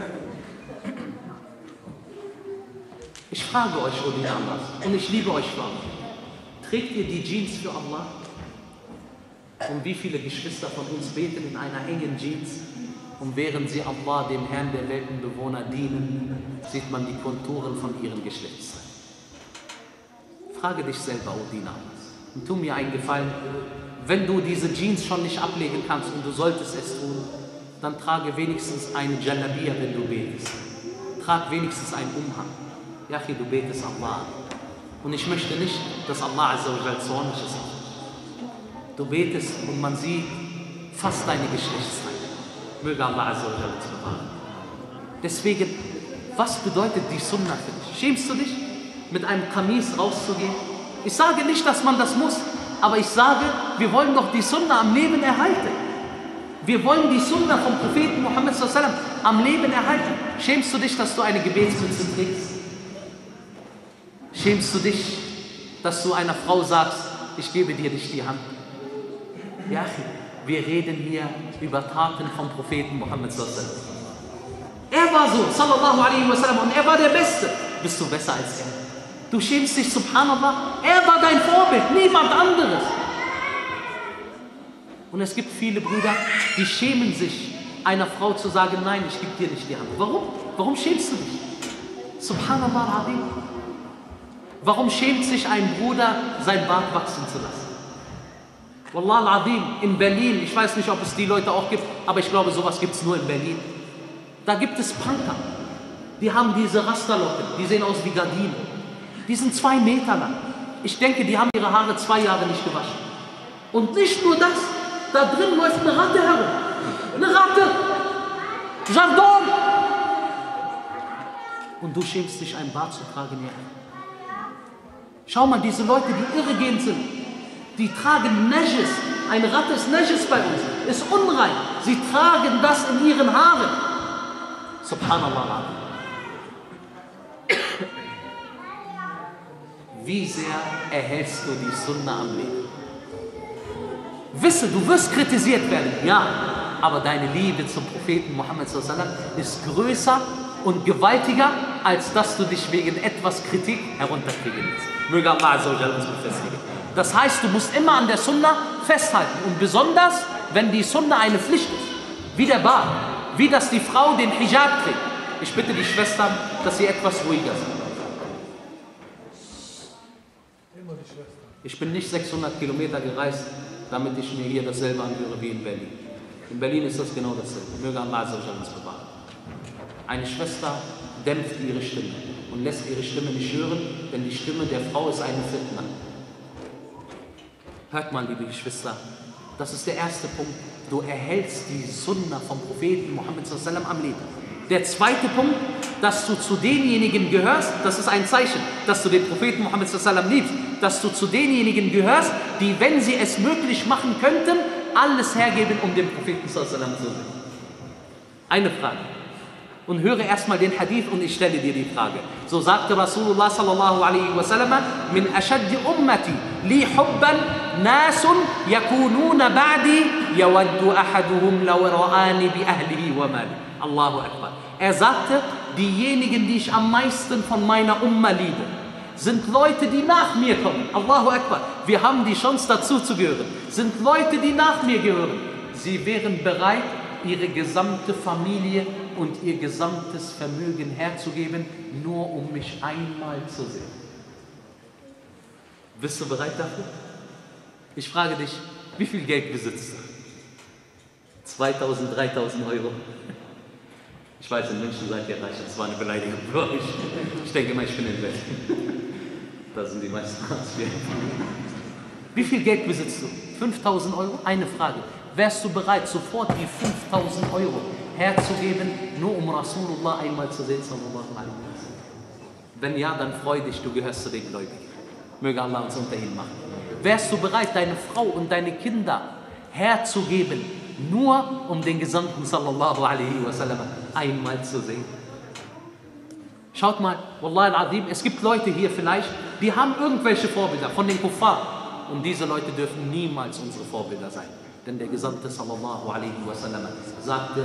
Ich frage euch, O Dina Allah, und ich liebe euch für Allah. Trägt ihr die Jeans für Allah? Und wie viele Geschwister von uns beten in einer engen Jeans? Und während sie Allah, dem Herrn der Weltenbewohner, dienen, sieht man die Konturen von ihren Geschlechtsteilen. Frage dich selber, O Dina Allah. Und tu mir einen Gefallen, wenn du diese Jeans schon nicht ablegen kannst und du solltest es tun, dann trage wenigstens eine Jalabiya, wenn du betest. Trag wenigstens einen Umhang. Yachi, du betest Allah an. Und ich möchte nicht, dass Allah Azza wa Jal zornig ist. Du betest und man sieht fast deine Geschlechtsteile. Möge Allah Azza wa Jal uns bewahren. Deswegen, was bedeutet die Sunna für dich? Schämst du dich, mit einem Kamis rauszugehen? Ich sage nicht, dass man das muss, aber ich sage, wir wollen doch die Sunna am Leben erhalten. Wir wollen die Sunna vom Propheten Muhammad sallallahu alaihi wasallam am Leben erhalten. Schämst du dich, dass du eine Gebetsmütze trägst? Schämst du dich, dass du einer Frau sagst, ich gebe dir nicht die Hand? Ja, wir reden hier über Taten vom Propheten Muhammad sallallahu alaihi wasallam. Er war so, sallallahu alaihi wasallam, und er war der Beste. Bist du besser als er? Du schämst dich, subhanallah, er war dein Vorbild, niemand anderes. Und es gibt viele Brüder, die schämen sich, einer Frau zu sagen, nein, ich gebe dir nicht die Hand. Warum? Warum schämst du dich? Subhanallah al-Azim. Warum schämt sich ein Bruder, sein Bart wachsen zu lassen? Wallah al-Azim, in Berlin, ich weiß nicht, ob es die Leute auch gibt, aber ich glaube, sowas gibt es nur in Berlin. Da gibt es Punker, die haben diese Rasterlocken, die sehen aus wie Gardinen. Die sind 2 Meter lang. Ich denke, die haben ihre Haare 2 Jahre nicht gewaschen. Und nicht nur das, da drin läuft eine Ratte herum. Eine Ratte! Jardin! Und du schämst dich, einen Bart zu tragen, ja. Schau mal, diese Leute, die irregehend sind, die tragen Najis. Eine Ratte ist Najis bei uns, ist unrein. Sie tragen das in ihren Haaren. Subhanallah. Wie sehr erhältst du die Sunna am Leben? Wisse, du wirst kritisiert werden, ja, aber deine Liebe zum Propheten Muhammad sallallahu alaihi wasallam ist größer und gewaltiger, als dass du dich wegen etwas Kritik herunterkriegen lässt. Möge Allah Azza wa Jalla uns befestigen. Das heißt, du musst immer an der Sunna festhalten, und besonders, wenn die Sunna eine Pflicht ist, wie der Bart, wie dass die Frau den Hijab trägt. Ich bitte die Schwestern, dass sie etwas ruhiger sind. Ich bin nicht 600 Kilometer gereist, damit ich mir hier dasselbe anhöre wie in Berlin. In Berlin ist das genau dasselbe. Möge Allah Azza wa Jalla uns bewahren. Eine Schwester dämpft ihre Stimme und lässt ihre Stimme nicht hören, denn die Stimme der Frau ist eine Fitna. Hört mal, liebe Geschwister, das ist der erste Punkt. Du erhältst die Sunna vom Propheten Muhammad sallallahu alaihi wasallam am Leben. Der zweite Punkt, dass du zu denjenigen gehörst, das ist ein Zeichen, dass du den Propheten Muhammad sallallahu alaihi wasallam liebst, dass du zu denjenigen gehörst, die, wenn sie es möglich machen könnten, alles hergeben, um dem Propheten sallallahu alaihi wasallam zu sein. Eine Frage. Und höre erstmal den Hadith und ich stelle dir die Frage. So sagte Rasulullah sallallahu alaihi wasallam: Min ashaddi ummati li hubban nasun yakununa ba'di yawaddu ahaduhum law ra'ani bi ahlihi wa mali. Allahu Akbar. Er sagte, diejenigen, die ich am meisten von meiner Umma liebe, sind Leute, die nach mir kommen. Allahu Akbar. Wir haben die Chance, dazu zu gehören. Sind Leute, die nach mir gehören. Sie wären bereit, ihre gesamte Familie und ihr gesamtes Vermögen herzugeben, nur um mich einmal zu sehen. Bist du bereit dafür? Ich frage dich, wie viel Geld besitzt du? 2000, 3000 Euro? Ich weiß, in München seid ihr reich, das war eine Beleidigung für euch. Ich denke immer, ich bin in Westen. Da sind die meisten Hartz IV. Wie viel Geld besitzt du? 5000 Euro? Eine Frage. Wärst du bereit, sofort die 5000 Euro herzugeben, nur um Rasulullah einmal zu sehen? Wenn ja, dann freu dich, du gehörst zu den Gläubigen. Möge Allah uns unter ihnen machen. Wärst du bereit, deine Frau und deine Kinder herzugeben, nur um den Gesandten sallallahu alaihi wasallam einmal zu sehen? Schaut mal, Wallahi al-Azim, es gibt Leute hier vielleicht, die haben irgendwelche Vorbilder von den Kuffar. Und diese Leute dürfen niemals unsere Vorbilder sein. Denn der Gesandte sallallahu alaihi wasallam sagte,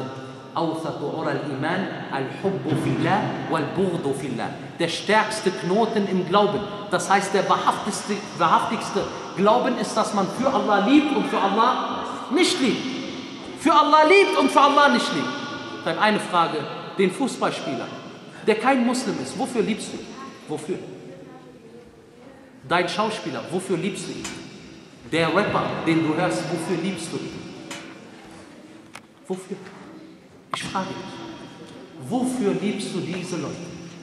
der stärkste Knoten im Glauben, das heißt der wahrhaftigste Glauben ist, dass man für Allah liebt und für Allah nicht liebt. Für Allah liebt und für Allah nicht liebt. Dann eine Frage, den Fußballspieler, der kein Muslim ist, wofür liebst du ihn? Wofür? Dein Schauspieler, wofür liebst du ihn? Der Rapper, den du hörst, wofür liebst du ihn? Wofür? Ich frage dich, wofür liebst du diese Leute?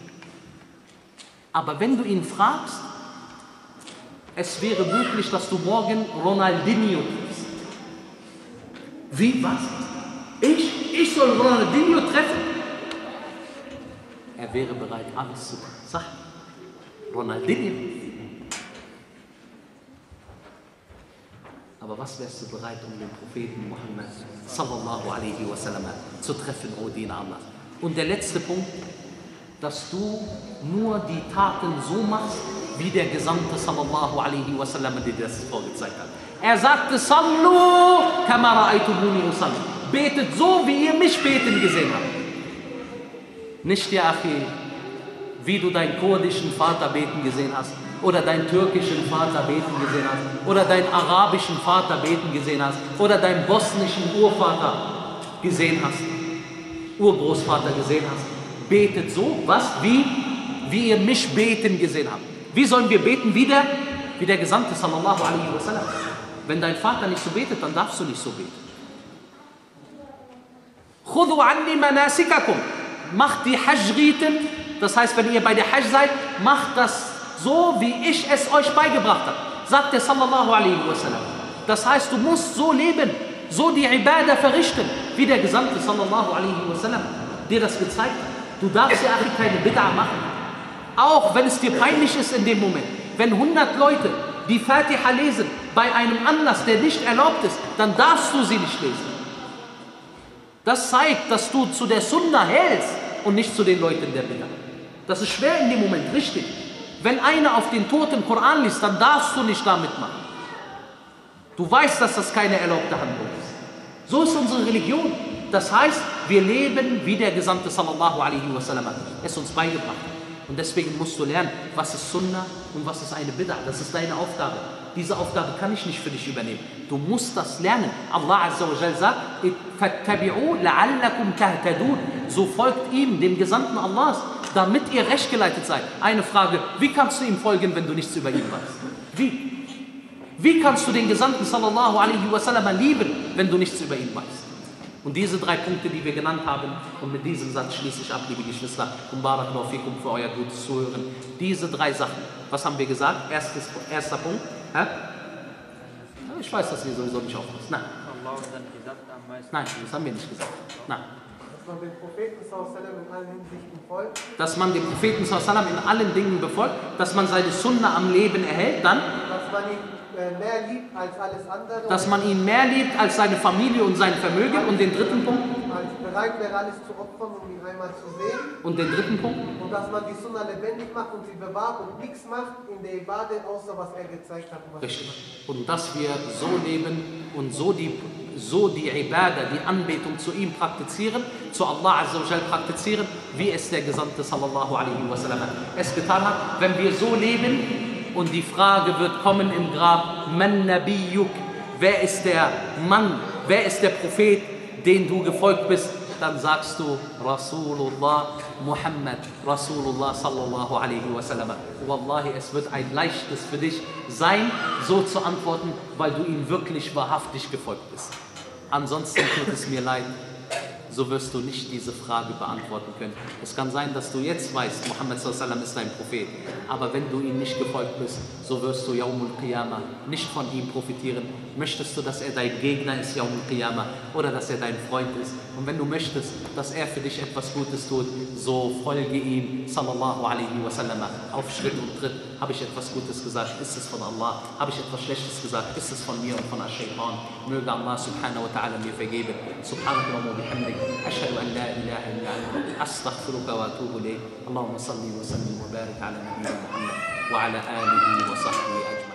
Aber wenn du ihn fragst, es wäre möglich, dass du morgen Ronaldinho triffst. Wie, was? Ich soll Ronaldinho treffen? Er wäre bereit, alles zu tun. Sag, Ronaldinho. Aber was wärst du bereit, um den Propheten Muhammad sallallahu alaihi wasallam zu treffen, O Diener Allah? Und der letzte Punkt, dass du nur die Taten so machst, wie der Gesandte sallallahu alaihi wasallam dir das vorgezeigt hat. Er sagte, Sallu kama ra'aytumuni usalli. Betet so, wie ihr mich beten gesehen habt. Nicht, ja, Achi, wie du deinen kurdischen Vater beten gesehen hast, oder deinen türkischen Vater beten gesehen hast, oder deinen arabischen Vater beten gesehen hast, oder deinen bosnischen Urvater gesehen hast, Urgroßvater gesehen hast. Betet so, was? Wie ihr mich beten gesehen habt. Wie sollen wir beten? Wie der Gesandte sallallahu alaihi wasallam. Wenn dein Vater nicht so betet, dann darfst du nicht so beten. Khudhu anni manasikakum. Macht die Hajj-Riten, das heißt, wenn ihr bei der Hajj seid, macht das so, wie ich es euch beigebracht habe, sagt der sallallahu alaihi wasallam. Das heißt, du musst so leben, so die Ibadah verrichten, wie der Gesandte sallallahu alaihi wasallam dir das gezeigt hat. Du darfst ja keine Bid'a machen. Auch wenn es dir peinlich ist in dem Moment. Wenn 100 Leute die Fatiha lesen, bei einem Anlass, der nicht erlaubt ist, dann darfst du sie nicht lesen. Das zeigt, dass du zu der Sunna hältst und nicht zu den Leuten der Bid'a. Das ist schwer in dem Moment, richtig. Wenn einer auf den toten Koran liest, dann darfst du nicht damit machen. Du weißt, dass das keine erlaubte Handlung ist. So ist unsere Religion. Das heißt, wir leben, wie der Gesandte sallallahu alaihi wasallam es uns beigebracht hat. Und deswegen musst du lernen, was ist Sunna und was ist eine Bid'a. Das ist deine Aufgabe. Diese Aufgabe kann ich nicht für dich übernehmen. Du musst das lernen. Allah Azza wa Jal sagt, fattabi'u la'allakum tahtadun. So folgt ihm, dem Gesandten Allahs, damit ihr recht geleitet seid. Eine Frage, wie kannst du ihm folgen, wenn du nichts über ihn weißt? Wie kannst du den Gesandten sallallahu alaihi wasallam lieben, wenn du nichts über ihn weißt? Und diese 3 Punkte, die wir genannt haben, und mit diesem Satz schließe ich ab, liebe Geschwister, und barakallahu fikum für euer gutes Zuhören. Diese 3 Sachen, was haben wir gesagt? Erster Punkt. Ich weiß, dass wir sowieso nicht aufpassen. Nein. Nein, das haben wir nicht gesagt. Nein. Dass man den Propheten in allen Hinsichten folgt. Dass man den Propheten in allen Dingen befolgt, dass man seine Sunna am Leben erhält, dann? Dass man ihn mehr liebt als alles andere. Dass man ihn mehr liebt als seine Familie und sein Vermögen. Und den dritten Punkt? Als bereit wäre, alles zu opfern, um ihn einmal zu sehen. Und den dritten Punkt? Und dass man die Sunna lebendig macht und sie bewahrt und nichts macht in der Ibadah, außer was er gezeigt hat. Richtig. Und dass wir so leben und so die Ibadah, die Anbetung zu ihm praktizieren, zu Allah Azza wa Jal praktizieren, wie es der Gesandte sallallahu alaihi wasallam es getan hat. Wenn wir so leben und die Frage wird kommen im Grab, Man Nabiyyuk, wer ist der Mann, wer ist der Prophet, den du gefolgt bist, dann sagst du Rasulullah Muhammad, Rasulullah sallallahu alaihi wasallam. Wallahi, es wird ein leichtes für dich sein, so zu antworten, weil du ihm wirklich wahrhaftig gefolgt bist. Ansonsten tut es mir leid, so wirst du nicht diese Frage beantworten können. Es kann sein, dass du jetzt weißt, Muhammad sallallahu alaihi wasallam ist dein Prophet, aber wenn du ihm nicht gefolgt bist, so wirst du Yawmul Qiyamah nicht von ihm profitieren. Möchtest du, dass er dein Gegner ist, Yawmul Qiyamah, oder dass er dein Freund ist? Und wenn du möchtest, dass er für dich etwas Gutes tut, so folge ihm, sallallahu alaihi wasallam, auf Schritt und Tritt. Habe ich etwas Gutes gesagt, ist es von Allah? Habe ich etwas Schlechtes gesagt, ist es von mir und von Ash-Shaytan? Möge Allah subhanahu wa ta'ala mir vergeben. Subhanakallah wa bihamdik, ashhadu an la ilaha illa anta, astaghfiruka wa atubu ilayk. Allahumma salli wa sallim wa barik ala nabiyyina Muhammad wa ala alihi wa sahbihi ajma'in.